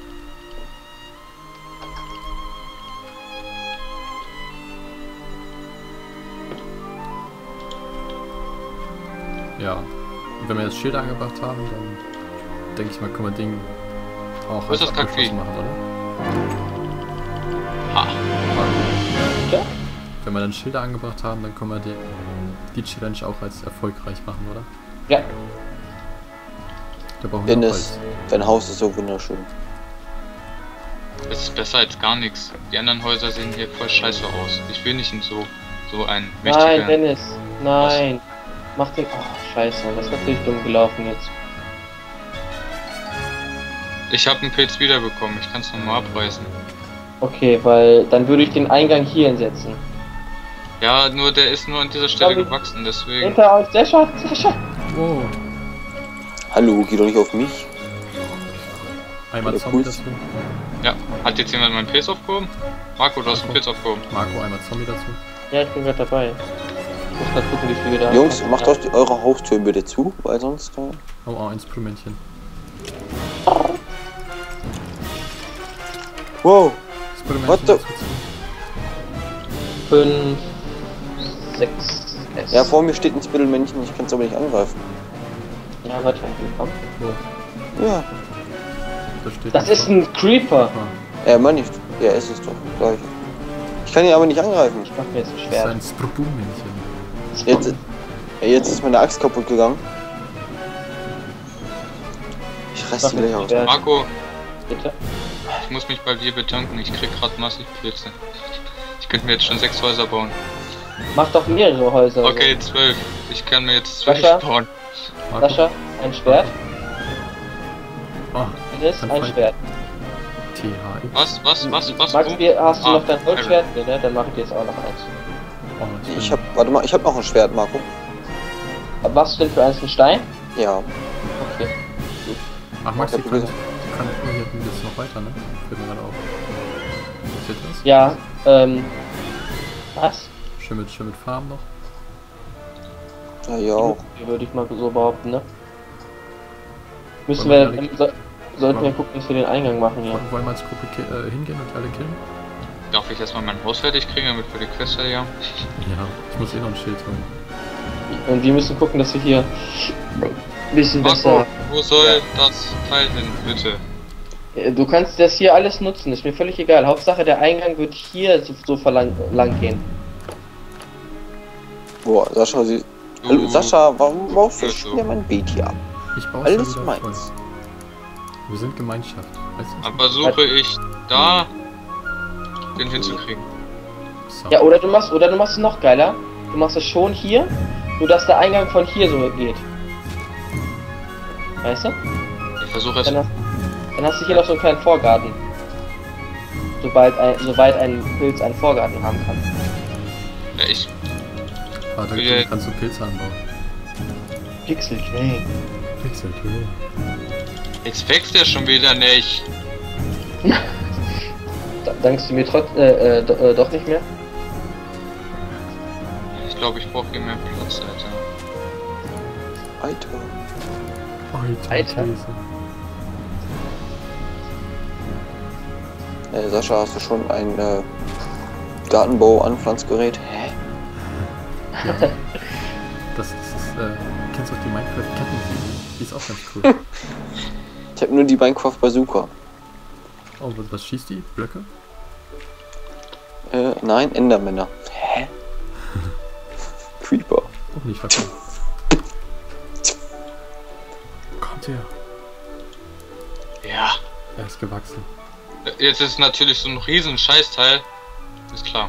Ja. Und wenn wir jetzt Schilder angebracht haben, dann denke ich mal, können wir Ding auch Wo ist das abgeschlossen machen, oder? Ha. Ja? Wenn wir dann Schilder angebracht haben, dann können wir die, die Challenge auch als erfolgreich machen, oder? Ja. Da brauchen wir noch Dennis, Holz. dein Haus ist so wunderschön. Es ist besser als gar nichts. Die anderen Häuser sehen hier voll scheiße aus. Ich will nicht in so, so ein Nein, mächtiger... Dennis. Nein. Mach den. Oh, scheiße. Das ist natürlich dumm gelaufen jetzt. Ich habe einen Pilz wiederbekommen. Ich kann es nochmal abreißen. Okay, weil dann würde ich den Eingang hier hinsetzen. Ja, nur der ist nur an dieser Stelle Sorry. gewachsen, deswegen... Hinter euch, Sascha, Sascha. Wow. Hallo, geh doch nicht auf mich. Einmal Ja, Zombie cool. dazu. Ja, hat jetzt jemand meinen Pilz aufgehoben? Marco, du hast einen Pilz aufgehoben. Marco, einmal Zombie dazu. Ja, ich bin gerade dabei. Ich muss gerade gucken, wie viel wir da Jungs, haben. macht doch die, eure Haustür bitte zu, weil sonst... Äh, Oh, oh, ein Sprumännchen. wow, What Sprumännchen the- dazu. fünf, sechs, S. ja, vor mir steht ein Spittelmännchen, ich kann es aber nicht angreifen. Ja, warte, komm. Wo? Ja, Da steht Das ist ein Creeper. Ah, äh, Mann, nicht. Ja, es ist doch gleich. Ich kann ihn aber nicht angreifen. Ich mach mir jetzt ein das ist Schwert. ein Sprumännchen. Jetzt, ja, jetzt ist meine Axt kaputt gegangen. Ich reiß die gleich aus. Schwert. Marco, Bitte. ich muss mich bei dir bedanken. Ich krieg gerade massiv Pilze. Ich könnte mir jetzt schon sechs Häuser bauen. Mach doch mehrere Häuser. Okay, zwölf. Ich kann mir jetzt zwölf Sascha? bauen. Marco. Sascha, ein Schwert. Oh, Dennis, Dann ein fall- Schwert. T H X. Was, was, was, was? Max, wo? wir- hast du Ah, noch dein Holzschwert? Nee, ne? Dann mach ich dir jetzt auch noch eins. Oh, ich Ich bin- hab, warte mal, ich hab noch ein Schwert, Marco. Aber was denn für eins, ein Stein? Ja. Okay. Ach, Max, Ich die hab kann, gesagt- die kann nur hier jetzt noch weiter, ne? Fällt mir gerade auf. Seht ihr das? Ja, ähm. Was? Schön mit, schön mit Farben noch. Ja, ja auch. Würde ich mal so behaupten, ne? Müssen Wollen wir, wir alle- so, sollten wir Wollen- gucken, dass wir den Eingang machen hier. Wollen wir als Gruppe ki äh, hingehen und alle killen? Darf ich erstmal mein Haus fertig kriegen, damit wir die Quest ja? Ja. Ich muss eh noch ein Schild holen. Und wir müssen gucken, dass wir hier ein bisschen Marco, besser. wo soll das Teil hin, bitte? Äh, Du kannst das hier alles nutzen, ist mir völlig egal. Hauptsache der Eingang wird hier so, so verlang lang gehen. Boah, Sascha, sie. Du- Hallo, Sascha, warum baust du Ja, schon so. wieder mein Beet hier ab? Ich baue Alles schon wieder meins. voll. Wir sind Gemeinschaft. Weißt du? Dann versuche ich da den hinzukriegen. So. Ja, oder du machst, oder du machst es noch geiler. Du machst es schon hier, nur dass der Eingang von hier so geht. Weißt du? Ich versuche es. Dann hast, dann hast du hier noch so einen kleinen Vorgarten. Sobald ein, soweit ein Pilz einen Vorgarten haben kann. Ja, ich. Ah, da Ja. kannst du Pilze anbauen. Pixel Train. Pixel, Jetzt wächst der schon wieder nicht. Da- Dankst du mir trotz äh, äh, do, äh, doch nicht mehr? Ich glaube, ich brauche hier mehr Platz, Alter. Alter. Alter, Alter. Käse. Äh, Sascha, hast du schon ein äh, Gartenbau-Anpflanzgerät? Hä? Ja. Das, das ist, äh, kennst du auch die Minecraft-Kettensäge? Die ist auch ganz cool. Ich habe nur die Minecraft Bazooka. Oh, was, was schießt die? Blöcke? Äh, nein, Endermänner. Hä? Creeper. Auch nicht verkehrt. Kommt her. Ja. Er ist gewachsen. Jetzt ist natürlich so ein riesen Scheißteil. Ist klar.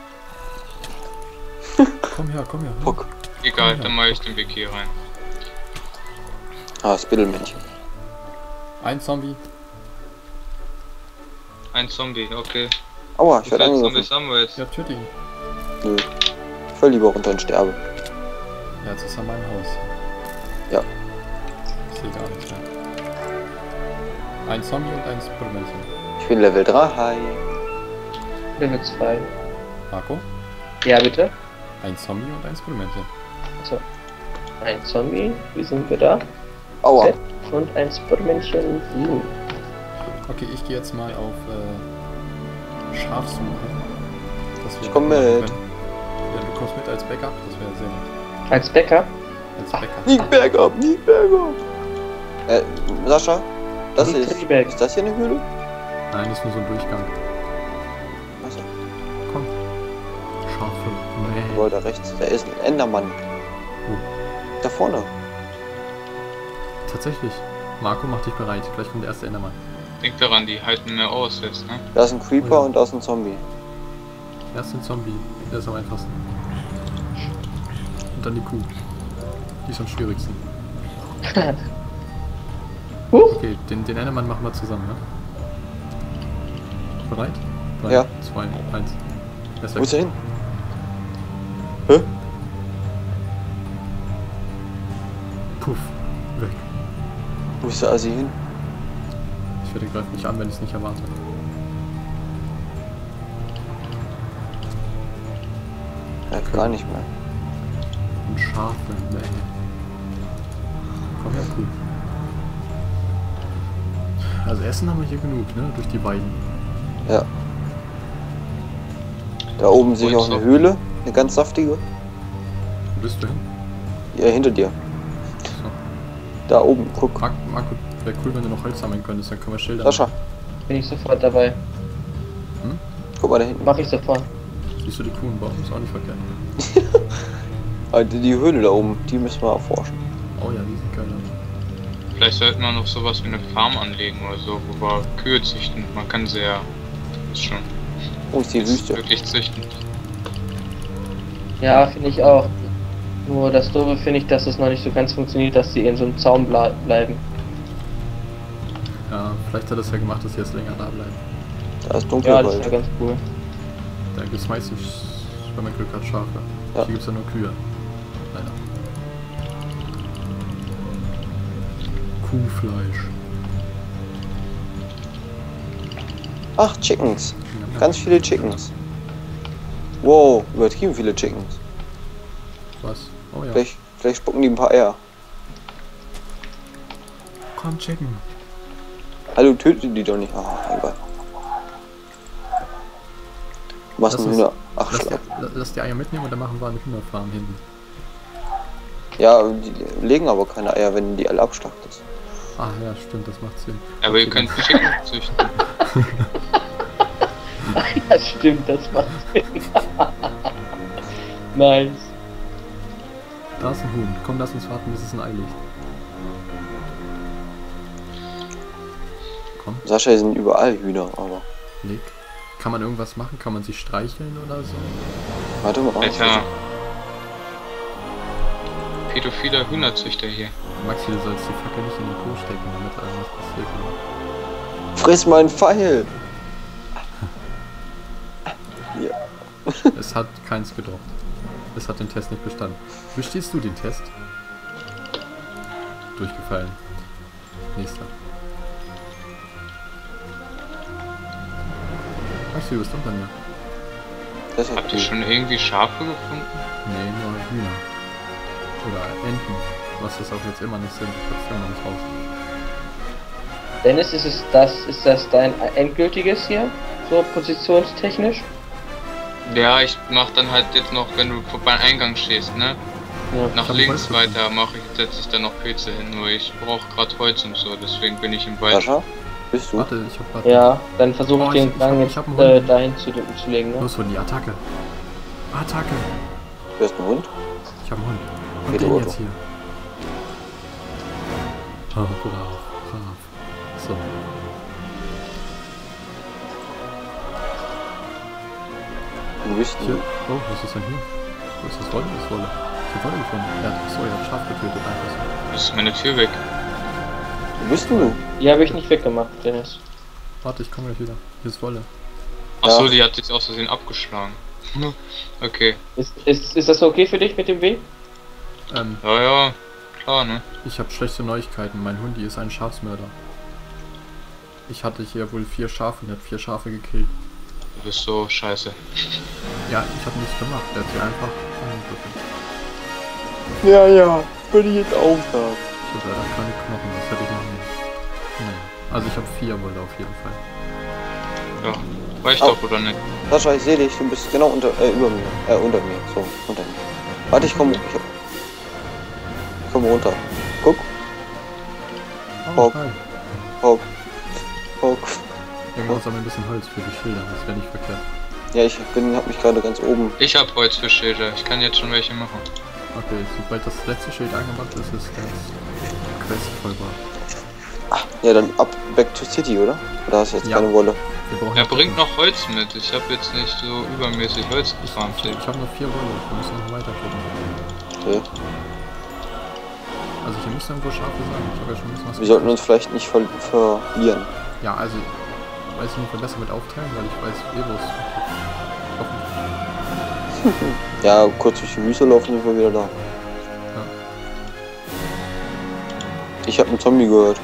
Komm her, komm her. Puck. Egal, Ja. dann mache ich den Weg hier rein. Ah, Spittelmännchen. Ein Zombie. Ein Zombie, okay. Aua, ich Wie werde viele angegriffen. Zombies haben wir jetzt? Ja, töte ihn. Nö. Ich fall lieber runter und sterbe. Ja, jetzt ist er mein Haus. Ja. Ich sehe gar nichts mehr. Ein Zombie und ein Spurmännchen. Ich bin Level drei. Level zwei. Marco? Ja, bitte? Ein Zombie und ein Spurmännchen. Achso. Ein Zombie, wie sind wir da? Aua. Set. Und ein Spotmännchen sieben. Okay, ich gehe jetzt mal auf äh, Schafsuche. Dass wir Ich komm machen mit. können. Ja, du kommst mit als Backup, das wäre sehr nett. Als Bäcker? Als Backup. Nicht Backup, nicht Backup. Äh, Sascha? Das Nicht ist... Triebwerk. Ist das hier eine Höhle? Nein, das ist nur so ein Durchgang. Achso. Komm. Schafe. Nee. Boah, da rechts. Da ist ein Endermann. Oh. Da vorne. Tatsächlich. Marco, mach dich bereit. Gleich kommt der erste Endermann. Denk daran, die halten mehr aus jetzt, ne? Da ist ein Creeper Oh ja. und da ist ein Zombie. Erst ein Zombie. Der ist am einfachsten. Und dann die Kuh. Die ist am schwierigsten. Huch! Okay, den, den Endermann machen wir zusammen, ne? Bereit? Drei, Ja. zwei, eins. Er ist Wo ist er weg. hin? Hä? Puff. Weg. Wo ist der Assi hin? Ich werde greift mich an, wenn ich es nicht erwarte. Ja, gar nicht mehr. Und Schafe, nee. Komm her, Kuh. Also Essen haben wir hier genug, ne? Durch die Weiden. Ja. Da oben sehe ich auch Und eine so. Höhle. Eine ganz saftige. Wo bist du hin? Ja, hinter dir. So. Da oben, guck. Marco, Marco wäre cool, wenn du noch Holz sammeln könntest, dann können wir Schilder Sascha, Bin ich sofort dabei. guck mal da hinten. Mach ich sofort. Siehst du die Kuh im Baum? Ist auch nicht verkehrt. Ah, die, die Höhle da oben, die müssen wir erforschen. Oh ja, die sieht geil aus. Vielleicht sollten wir noch sowas wie eine Farm anlegen oder so, wo wir Kühe züchten. Man kann sie ja. Ist schon. Wo ist die Ist Wüste? wirklich züchten. Ja, finde ich auch. Nur das Doofe finde ich, dass es noch nicht so ganz funktioniert, dass die in so einem Zaun ble bleiben. Ja, vielleicht hat er es ja gemacht, dass sie jetzt länger da bleiben. Da ist Ja, das Dunkelwald. wäre ganz cool. Da gibt es meistens, wenn man Glück hat, Schafe. Ja. Hier gibt es ja nur Kühe. Leider. Kuhfleisch. Ach, Chickens. Ja, Ganz viele Chickens. Wow, übertrieben viele Chickens. Was? Oh ja. Vielleicht, vielleicht spucken die ein paar Eier. Komm, Chicken. Hallo, tötet die doch nicht. Ah, egal. Du machst Lass einen uns- Hühner. Ach, Lass die, Schlag. lass die Eier mitnehmen und dann machen wir eine Hühnerfarm hinten. Ja, die legen aber keine Eier, wenn die alle abschlachtest. Ah ja, stimmt, das macht Sinn. Aber ihr Okay, könnt Chicken züchten. Ja, stimmt, das macht Sinn. Nice. Da ist ein Huhn. Komm, lass uns warten, bis es ein Ei legt. Komm, Sascha, hier sind überall Hühner, aber. leg. Kann man irgendwas machen? Kann man sie streicheln oder so? Warte mal. Alter. Pädophiler Hühnerzüchter hier. Maxi, du sollst die Fackel nicht in den Po stecken, damit irgendwas passiert. Oder? Friss meinen Pfeil! Es hat keins gedroppt. Es hat den Test nicht bestanden. Bestehst du den Test? Durchgefallen. Nächster. Maxi, du bist unter mir. Das ist ja Habt ihr cool. schon irgendwie Schafe gefunden? Nee, nur Hühner. Oder Enten. Was das auch jetzt immer nicht sind. Ich hab's immer noch nicht raus. Dennis, ist es das, ist das dein endgültiges hier? So positionstechnisch? Ja, ich mach dann halt jetzt noch, wenn du beim Eingang stehst, ne? Ja. Nach hab links Holz weiter mache ich, setze ich dann noch Pilze hin, nur ich brauche gerade Holz und so, deswegen bin ich im Wald. Sascha? Bist du? Warte, ich hab grad... Ja, dann versuche Oh, ich den ich- ich Gang hab- jetzt ich hab einen äh, Hund. dahin zu, zu legen, ne? Los von die Attacke. Attacke. Du hast einen Hund? Ich hab einen Hund. Und Geht den Auto. jetzt hier. Ah, brav, brav. So. Wo bist Hier. du? Oh, was ist denn hier? Wo ist das Wolle? Das Wolle. Ich hab Wolle gefunden. Ja, achso, er hat Schaf getötet. Einfach Ist meine Tür weg. Wo bist denn du? Die habe ich nicht weggemacht, Dennis. so. Warte, ich komme gleich wieder. Hier ist Wolle. Achso, Ja. die hat sich aus Versehen abgeschlagen. Okay. Ist, ist, ist das okay für dich mit dem Weg? Ähm, Ja, ja. Klar, ne? ich habe schlechte Neuigkeiten. Mein Hundi ist ein Schafsmörder. Ich hatte hier wohl vier Schafe und er hat vier Schafe gekillt. Du bist so scheiße. Ja, ich habe nichts gemacht. Er hat sie einfach angegriffen. Ja, ja, würde ich jetzt auch sagen. Ich habe leider keine Knochen, das hätte ich noch nicht. Nee. Also ich habe vier Wolle auf jeden Fall. Ja. Reicht Au. doch, oder nicht? Sascha, ich sehe dich, du bist genau unter, äh, über mir. Äh, unter mir. So, unter mir. Warte, ich komme. Ich, ich komme runter. Guck. Oh, Hopp. nein. Hopp. Hopp. Irgendwann sammeln ein bisschen Holz für die Schilder, das wäre nicht verkehrt. Ja, ich bin, hab mich gerade ganz oben. Ich hab Holz für Schilder. Ich kann jetzt schon welche machen. Okay, sobald das letzte Schild angemacht ist, ist das Quest vollbracht. Ah, ja, dann ab back to city, oder? Oder hast du jetzt Ja. keine Wolle? Wir brauchen Er bringt noch Holz mit. Ich habe jetzt nicht so übermäßig Holz gefarmt. Ich, ich habe nur vier Wolle, wir müssen noch weiter gucken. Okay. Also hier müssen irgendwo Schafe sein, ich habe ja schon ein bisschen was Wir sollten uns vielleicht nicht ver verlieren. Ja, also, weiß ich nicht, wir besser mit aufteilen, weil ich weiß, eh wo es hoffentlich. Ja, kurz durch die Wüste laufen, sind wir wieder da. Ja. Ich habe einen Zombie gehört.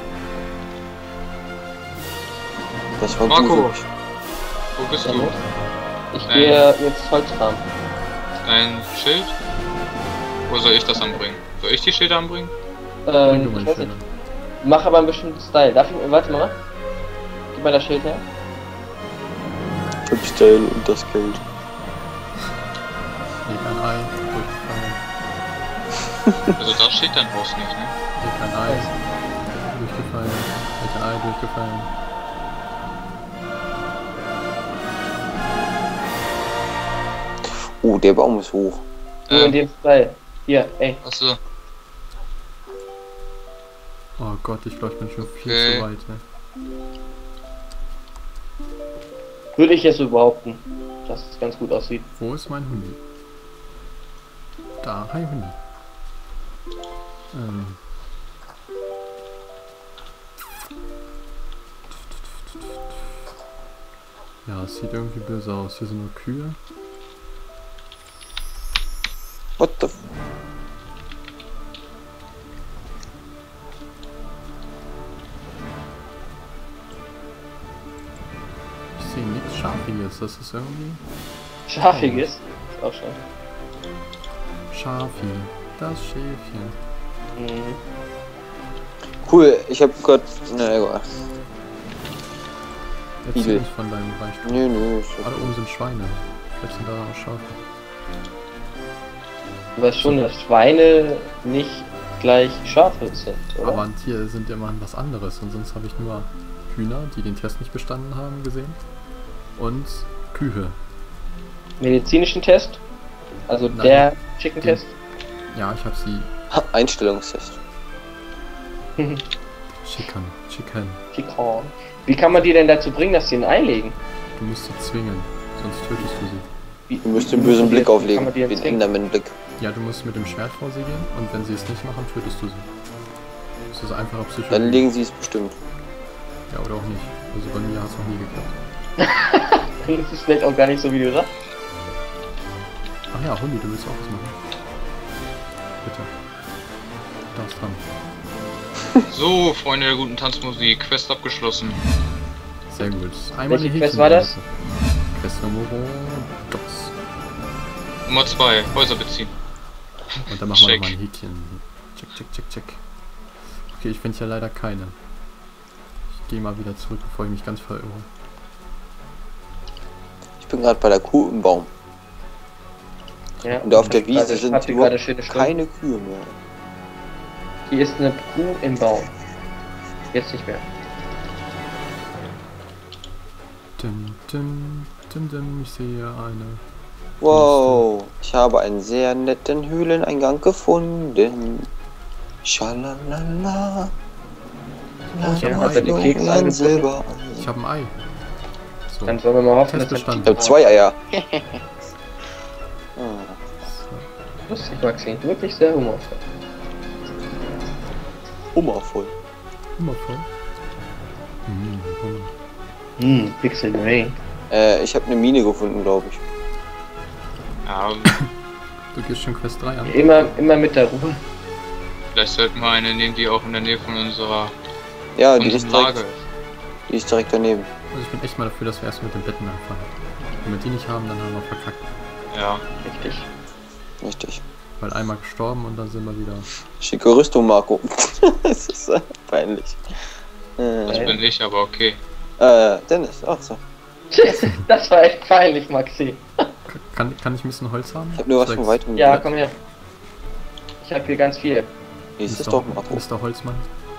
Das war Marco. gruselig. Wo bist Ja, du? wo? Ich gehe jetzt Holz farmen. Dein Schild? Wo soll ich das anbringen? Soll ich die Schilder anbringen? Bring du Ähm, mal ich weiß Schilder. nicht. Mach aber einen bestimmten Style. Darf ich. Warte mal. Gib mal das Schild her. Hübstyle und das Geld. Leg ein Ei, durchgefallen. Also da steht dein Haus nicht, ne? Leg ein Ei, durchgefallen. Leg ein Ei, durchgefallen. Oh, der Baum ist hoch. Nur in Ähm, dem Style. Hier, ey. achso. Oh Gott, ich glaube, ich bin schon viel Okay. zu weit. Ne? Würde ich jetzt so behaupten, dass es ganz gut aussieht. Wo ist mein Hundi? Da, hi Hundi. Ähm. Ja, es sieht irgendwie böse aus. Hier sind nur Kühe. What the f... Ich sehe nichts Schafiges. Das ist irgendwie... Schafiges. Ist auch schon. Schafi. Das Schäfchen. Mhm. Cool, ich hab grad... Na, egal. Erzähl Igel. uns von deinem Beispiel. Nö, nö. ist Alle okay. oben sind Schweine. Vielleicht sind da auch Schafe. Du weißt schon, dass Schweine nicht gleich Schafe sind, oder? Aber ein Tier sind immer was anderes. Und sonst habe ich nur Hühner, die den Test nicht bestanden haben, gesehen. Und Kühe. Medizinischen Test? Also Nein. der Chicken Test? Ja, ich habe sie Ha, Einstellungstest. Chicken. Chicken. Chicken. Wie kann man die denn dazu bringen, dass sie ein Ei legen? Du musst sie zwingen, sonst tötest du sie. Wie, Du musst den bösen Blick Kann auflegen. man die denn Den zwingen? Enderman-Blick. Ja, du musst mit dem Schwert vor sie gehen und wenn sie es nicht machen, tötest du sie. Das ist einfacher Psychologie. Dann legen sie es bestimmt. Ja, oder auch nicht. Also bei mir hat es noch nie geklappt. Dann ist es vielleicht auch gar nicht so, wie du sagst. Ach ja, Hundi, du willst auch was machen. Bitte. Du darfst dran. So, Freunde der guten Tanzmusik, Quest abgeschlossen. Sehr gut. Einmal Welche die Quest war das? Häkchen- Quest Nummer dos. Nummer zwei, Häuser beziehen. Und dann machen wir Check. nochmal ein Häkchen. Check, check, check, check. Okay, ich finde hier leider keine. Ich gehe mal wieder zurück, bevor ich mich ganz verirre. Ich bin gerade bei der Kuh im Baum. Ja, Und auf der habt ihr Wiese gerade- sind habt ihr nur gerade schöne Stunden? keine Kühe mehr. Hier ist eine Kuh im Baum. Jetzt nicht mehr. Dim, dim, dim, dim, ich sehe eine. Wow, ich habe einen sehr netten Höhleneingang gefunden. Schalalala. Oh, ich hab ein hat er die Ei. Kekse ein angeboten? Silber. Ich habe ein Ei. So. Dann sollen wir mal hoffen, Test dass bestanden. Ich habe zwei Eier. Ah, Lustig, Maxi. Wirklich sehr humorvoll. hummervoll. Hummer voll. Hm, Hummer. Hm, Pixel Rain. Äh, ich habe eine Mine gefunden, glaube ich. Ja, Du gehst schon Quest drei an. Immer, immer mit der Ruhe. vielleicht sollten wir eine nehmen, die auch in der Nähe von unserer Ja, die ist, unserem Lager direkt, ist. die ist direkt daneben. Also ich bin echt mal dafür, dass wir erst mit den Betten anfangen. Wenn wir die nicht haben, dann haben wir verkackt. Ja. Richtig. Richtig. Weil einmal gestorben und dann sind wir wieder... Schicke Rüstung, Marco. Das ist äh, peinlich. Das Äh, bin ich, aber okay. äh, Dennis, ach so. Das war echt peinlich, Maxi. Kann, kann ich ein bisschen Holz haben? Ich hab nur was Zwecks von weitem Ja, gehört. komm her. Ich hab hier ganz viel. Ist es doch, Marco. Mister Holzmann.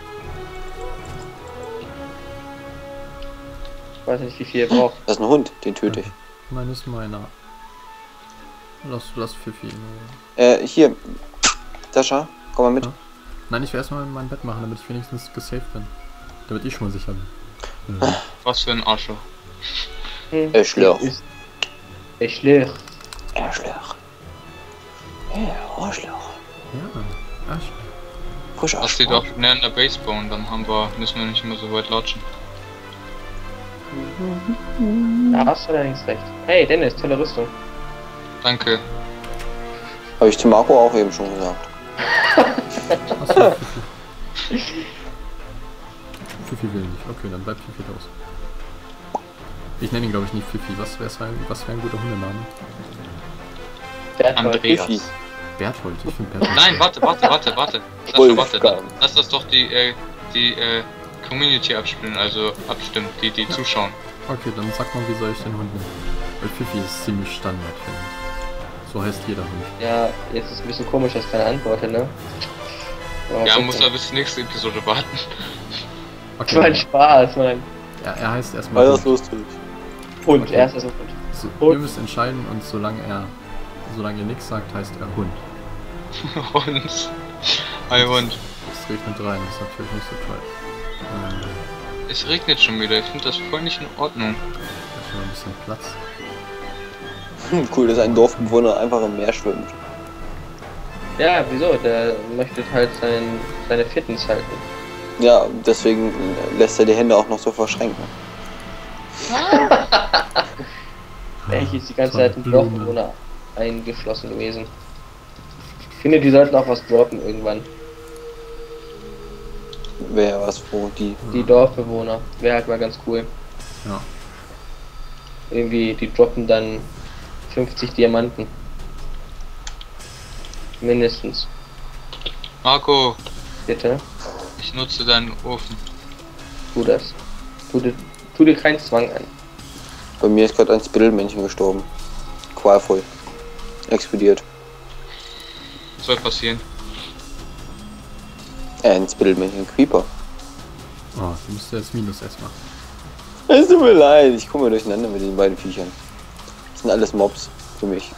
Ich weiß nicht, wie viel ihr braucht. Das ist ein Hund, den töte ich. Nein, ist meiner. Lass, lass Pfiffi. Äh, hier. Sascha, komm mal mit. Ja. Nein, ich will erstmal mein Bett machen, damit ich wenigstens gesaved bin. Damit ich schon mal sicher bin. Äh, Was für ein Arschloch. Hm. Äh, Schlürf. Ich schlürf. Arschloch. Ja, Arschloch. ja, Arsch. Frisch Lass die doch näher an der Base bauen, dann haben wir, müssen wir nicht mehr so weit latschen. Da hast du allerdings recht. Hey, Dennis, tolle Rüstung. Danke. Habe ich zu Marco auch eben schon gesagt. Achso, Pfiffi. Pfiffi will nicht. Okay, dann bleibt Pfiffi raus. Ich nenne ihn glaube ich nicht Pfiffi. Was wäre was wär ein guter Hundename? Berthold. Andreas. Pfiffi. Berthold. Ich finde Berthold. Nein, warte, warte, warte, warte. Sascha, warte. Wolfgang. Lass das doch die, äh, die, äh, Community abstimmen, also abstimmen, die, die zuschauen. Okay, dann sag mal, wie soll ich den Hund nennen? Weil Pfiffi ist ziemlich Standard, finde ich. So heißt jeder Hund. Ja, jetzt ist ein bisschen komisch, dass keine Antwort, ne? Aber Ja, was muss ist er bis zur nächsten Episode warten. Das war ein Okay, Spaß, Mann. er, er heißt erstmal Weil das Hund. lustig. Hund, Okay. erstes Hund. So, Hund. ihr müsst entscheiden und solange er, solange ihr nichts sagt, heißt er Hund. Und. Hi Hund. Es regnet rein, das ist natürlich nicht so toll. Ähm, Es regnet schon wieder, ich finde das voll nicht in Ordnung. da ist noch ein bisschen Platz. Hm, cool, dass ein Dorfbewohner einfach im Meer schwimmt. Ja, wieso? Der möchte halt sein, seine Fitness halten. Ja, deswegen lässt er die Hände auch noch so verschränken. Echt ist die ganze so eine Zeit ein Blume. Dorfbewohner eingeschlossen gewesen. Ich finde, die sollten auch was droppen irgendwann. Wer was wo die. Die Dorfbewohner. Wäre halt mal ganz cool. Ja. Irgendwie, die droppen dann fünfzig Diamanten. Mindestens. Marco, Bitte, ich nutze deinen Ofen. tu das. Tu dir, tu dir keinen Zwang an. Bei mir ist gerade ein Spittelmännchen gestorben. Qualvoll. Explodiert. Soll passieren. Äh, ein Spittelmännchen, ein Creeper. Oh, du musst jetzt Minus S machen. Es tut mir leid, ich komme durcheinander mit den beiden Viechern. Das sind alles Mobs für mich.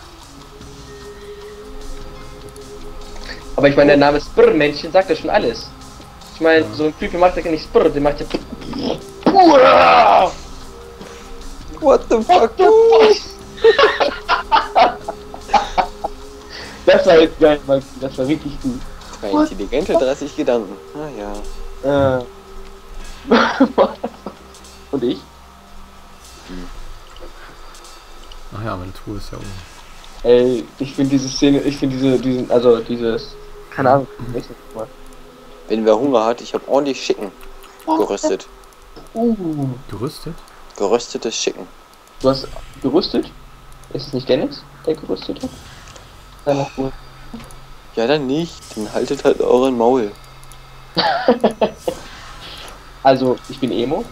Aber ich meine, der Name Spr-Männchen sagt ja schon alles. Ich meine, Ja. so ein Creepy macht ja nicht Spr, der macht ja... What the fuck? Das war jetzt geil, Maxi, das war richtig gut. Drei intelligente dreißig Gedanken. Ah ja. Äh. Und ich? Ach ja, meine Truhe ist ja oben. Ey, ich finde diese Szene, ich finde diese, diesen, also dieses, keine Ahnung, ich weiß nicht mal. Wenn wer Hunger hat, ich habe ordentlich Chicken geröstet. Uh, Gerüstet? Oh. Geröstetes Chicken. du hast gerüstet? Ist es nicht Dennis, der gerüstet hat? Dann noch gut. Ja, dann nicht. Dann haltet halt euren Maul. Also, ich bin Emo.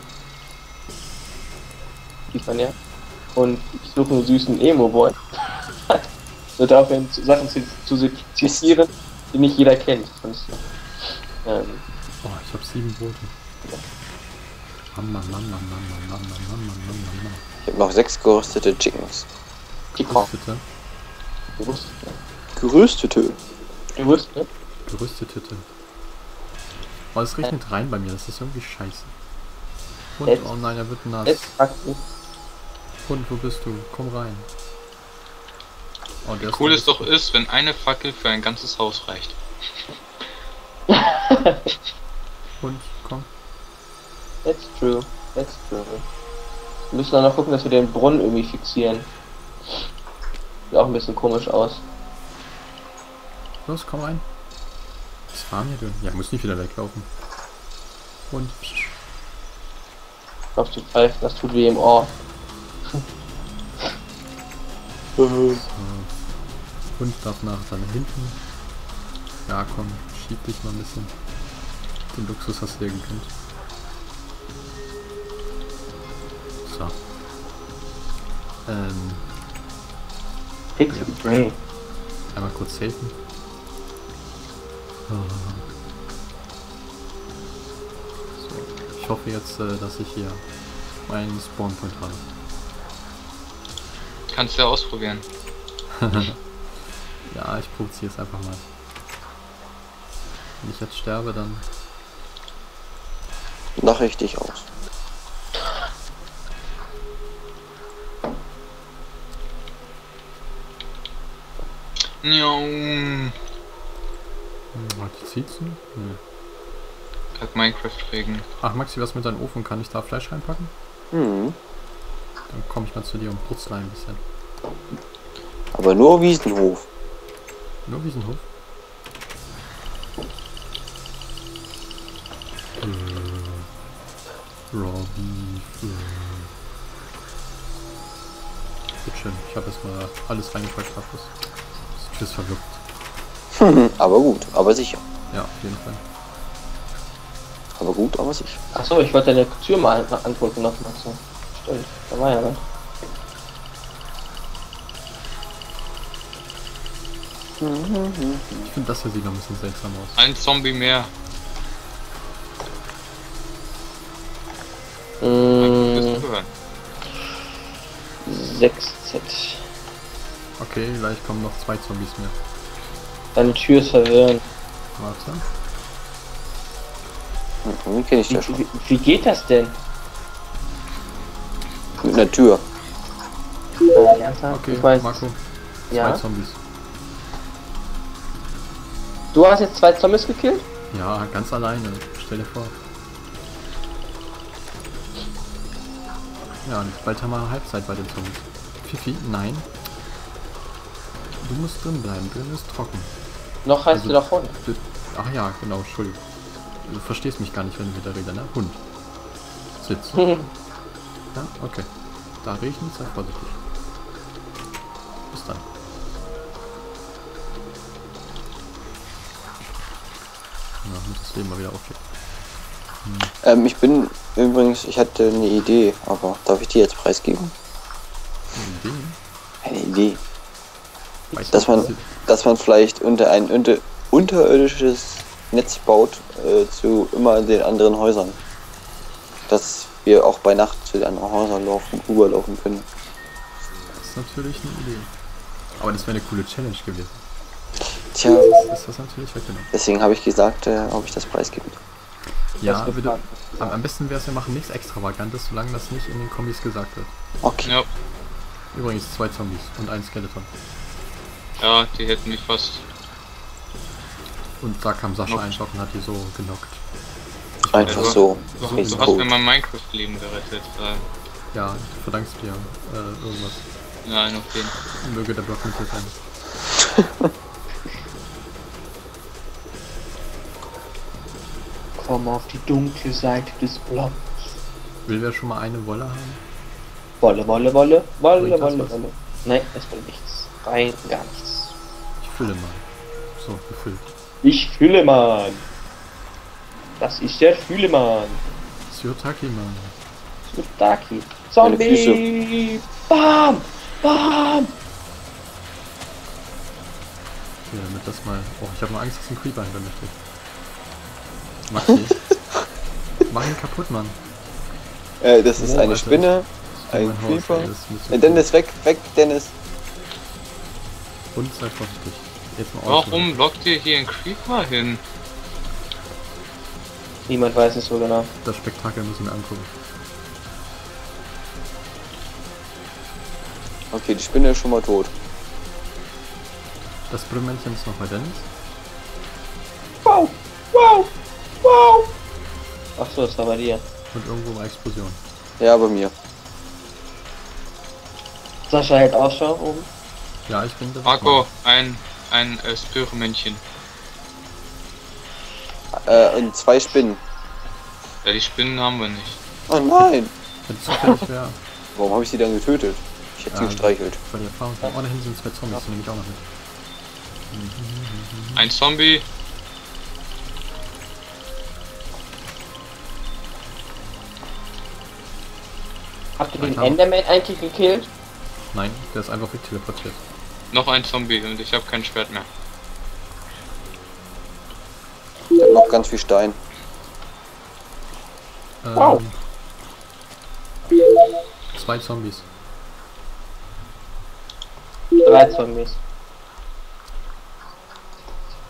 Sieht man ja. Und ich suche einen süßen Emo-Boy. So dafür Sachen zu, zu zitieren, die nicht jeder kennt. Und, ähm, Oh, ich habe sieben Brote. Mam, mam, mam, mam, mam, mam, mam, mam, mam, mam, mam. Ich habe noch sechs geröstete Chickens. Gerüstete. gewusst, Geröstete? gewusst, ne? Gerüstete. Oh, es regnet rein bei mir, das ist irgendwie scheiße. Hund, Jetzt- oh nein, er wird nass. Jetzt fragt mich, Hund, wo bist du? Komm rein. Oh, der Cool es doch ist, wenn eine Fackel für ein ganzes Haus reicht. Hund, komm. that's true, that's true. Wir müssen dann noch gucken, dass wir den Brunnen irgendwie fixieren. Sieht auch ein bisschen komisch aus. Los, komm rein. Was war mir denn? Ja, muss nicht wieder weglaufen. Und. Auf zu greifen, das tut weh im Ohr. So. Hund darf nach dann hinten. Ja, komm, schieb dich mal ein bisschen. Den Luxus hast du dir gegönnt. So. Ähm. Pixel Brain. Einmal kurz helfen. So. Ich hoffe jetzt, äh, dass ich hier meinen Spawnpoint habe. Kannst du ja ausprobieren. Ja, ich provoziere es einfach mal. Wenn ich jetzt sterbe, dann... Lache ich dich aus. Ja, Hm, hat die zieht's? Nee. hat Minecraft-Regen. Ach Maxi, was mit deinem Ofen? Kann ich da Fleisch reinpacken? Hm. Dann komme ich mal zu dir und putzel ein bisschen. Aber nur Wiesenhof. Nur Wiesenhof? Äh, Raw Beef. Äh. Wird schön. Ich habe erstmal alles reingepackt. Hab das. Das Tschüss verwirkt. Aber gut, aber sicher. Ja, auf jeden Fall. Aber gut, aber sicher. Achso, ich wollte deine Tür mal antworten noch mal so. Stimmt, da war ja was. Ich finde das hier sieht noch ein bisschen seltsam aus. Ein Zombie mehr. Mmh, Wirst du hören. sechs Z. Okay, gleich kommen noch zwei Zombies mehr. Deine Tür ist verwirrend. Warte. Hm, kenne ich Wie, ja schon. wie, wie geht das denn? Mit einer Tür. Äh, ernsthaft? Okay, Ich weiß. Marco. Zwei Ja. Zombies. Du hast jetzt zwei Zombies gekillt? Ja, ganz alleine. Stell dir vor. Ja, und bald haben wir Halbzeit bei den Zombies. Fifi, nein. Du musst drin bleiben. Drin ist trocken. Noch heißt Also- du doch Hund. Du- Ach ja, genau, Entschuldigung. Du verstehst mich gar nicht, wenn ich mit der rede, ne? Hund. Sitz. Ja, okay. Da riechen, sei vorsichtig. Bis dann. Ja, muss das Leben mal wieder aufstehen. Ähm, ich bin übrigens, ich hatte eine Idee, aber darf ich die jetzt preisgeben? Eine Idee? Eine Idee. Weißt Dass du, man, dass man vielleicht unter ein unter, unterirdisches Netz baut äh, zu immer den anderen Häusern. Dass wir auch bei Nacht zu den anderen Häusern laufen, rüberlaufen können. das ist natürlich eine Idee. Aber das wäre eine coole Challenge gewesen. Tja, Das ist das natürlich weggenommen. deswegen habe ich gesagt, äh, ob ich das preisgebe. Ja, Das würde, am, am besten wäre es, wir machen nichts Extravagantes, solange das nicht in den Kombis gesagt wird. Okay. Ja, Übrigens zwei Zombies und ein Skeleton. ja, die hätten mich fast. Und da kam Sascha Knockt. einfach und hat die so genockt. Einfach Ja, so. Du, so du ist hast mir tot. mein Minecraft-Leben gerettet. Äh, Ja, du verdankst dir äh, irgendwas. nein, okay. Möge der Block mit dir sein. Komm auf die dunkle Seite des Blocks. Will wer schon mal eine Wolle haben? Wolle, Wolle, Wolle, Wolle, Bringt das Wolle, was? Wolle. Nein, es bringt nichts. Rein gar nichts. Ich fülle mal. So, gefüllt. Ich fühle man. Das ist der Fühlemann. Syotaki, Mann. Sutaki. Meine Zombie. Bam! Bam! Hier, damit das mal... Oh, ich habe mal Angst, dass ein Creeper hinter mir steht. Maxi. Mach ihn kaputt, Mann. Äh, das ist Oh, eine Alter. Spinne, Das ist ein mein Haus, Creeper. ey, das ist nicht so Äh, Dennis, weg, weg, Dennis. cool. Und sei vorsichtig. Jetzt mal Warum lockt ihr hier einen Creeper hin? Niemand weiß es so genau. Das Spektakel müssen wir angucken. Okay, die Spinne ist schon mal tot. Das Brümmmännchen ist noch bei Dennis. Wow! Wow! Wow! Ach so, das war bei dir. Und irgendwo war Explosion. Ja, bei mir. Sascha hält Ausschau oben. Ja, ich bin da. Marco, ein, ein äh, Spöremännchen. Äh, und zwei Spinnen. Ja, die Spinnen haben wir nicht. Oh nein! Wenn zufällig wäre. Warum habe ich sie dann getötet? Ich hätte sie Ja, gestreichelt. Bei der Erfahrung. Oh, da hinten sind zwei Zombies, die nehme ich auch noch mit. Ein Zombie. Habt ihr den Weiter. Enderman eigentlich gekillt? Nein, der ist einfach wegteleportiert. Noch ein Zombie und ich habe kein Schwert mehr. Ich hab noch ganz viel Stein. Ähm, Wow. Zwei Zombies. Drei Zombies.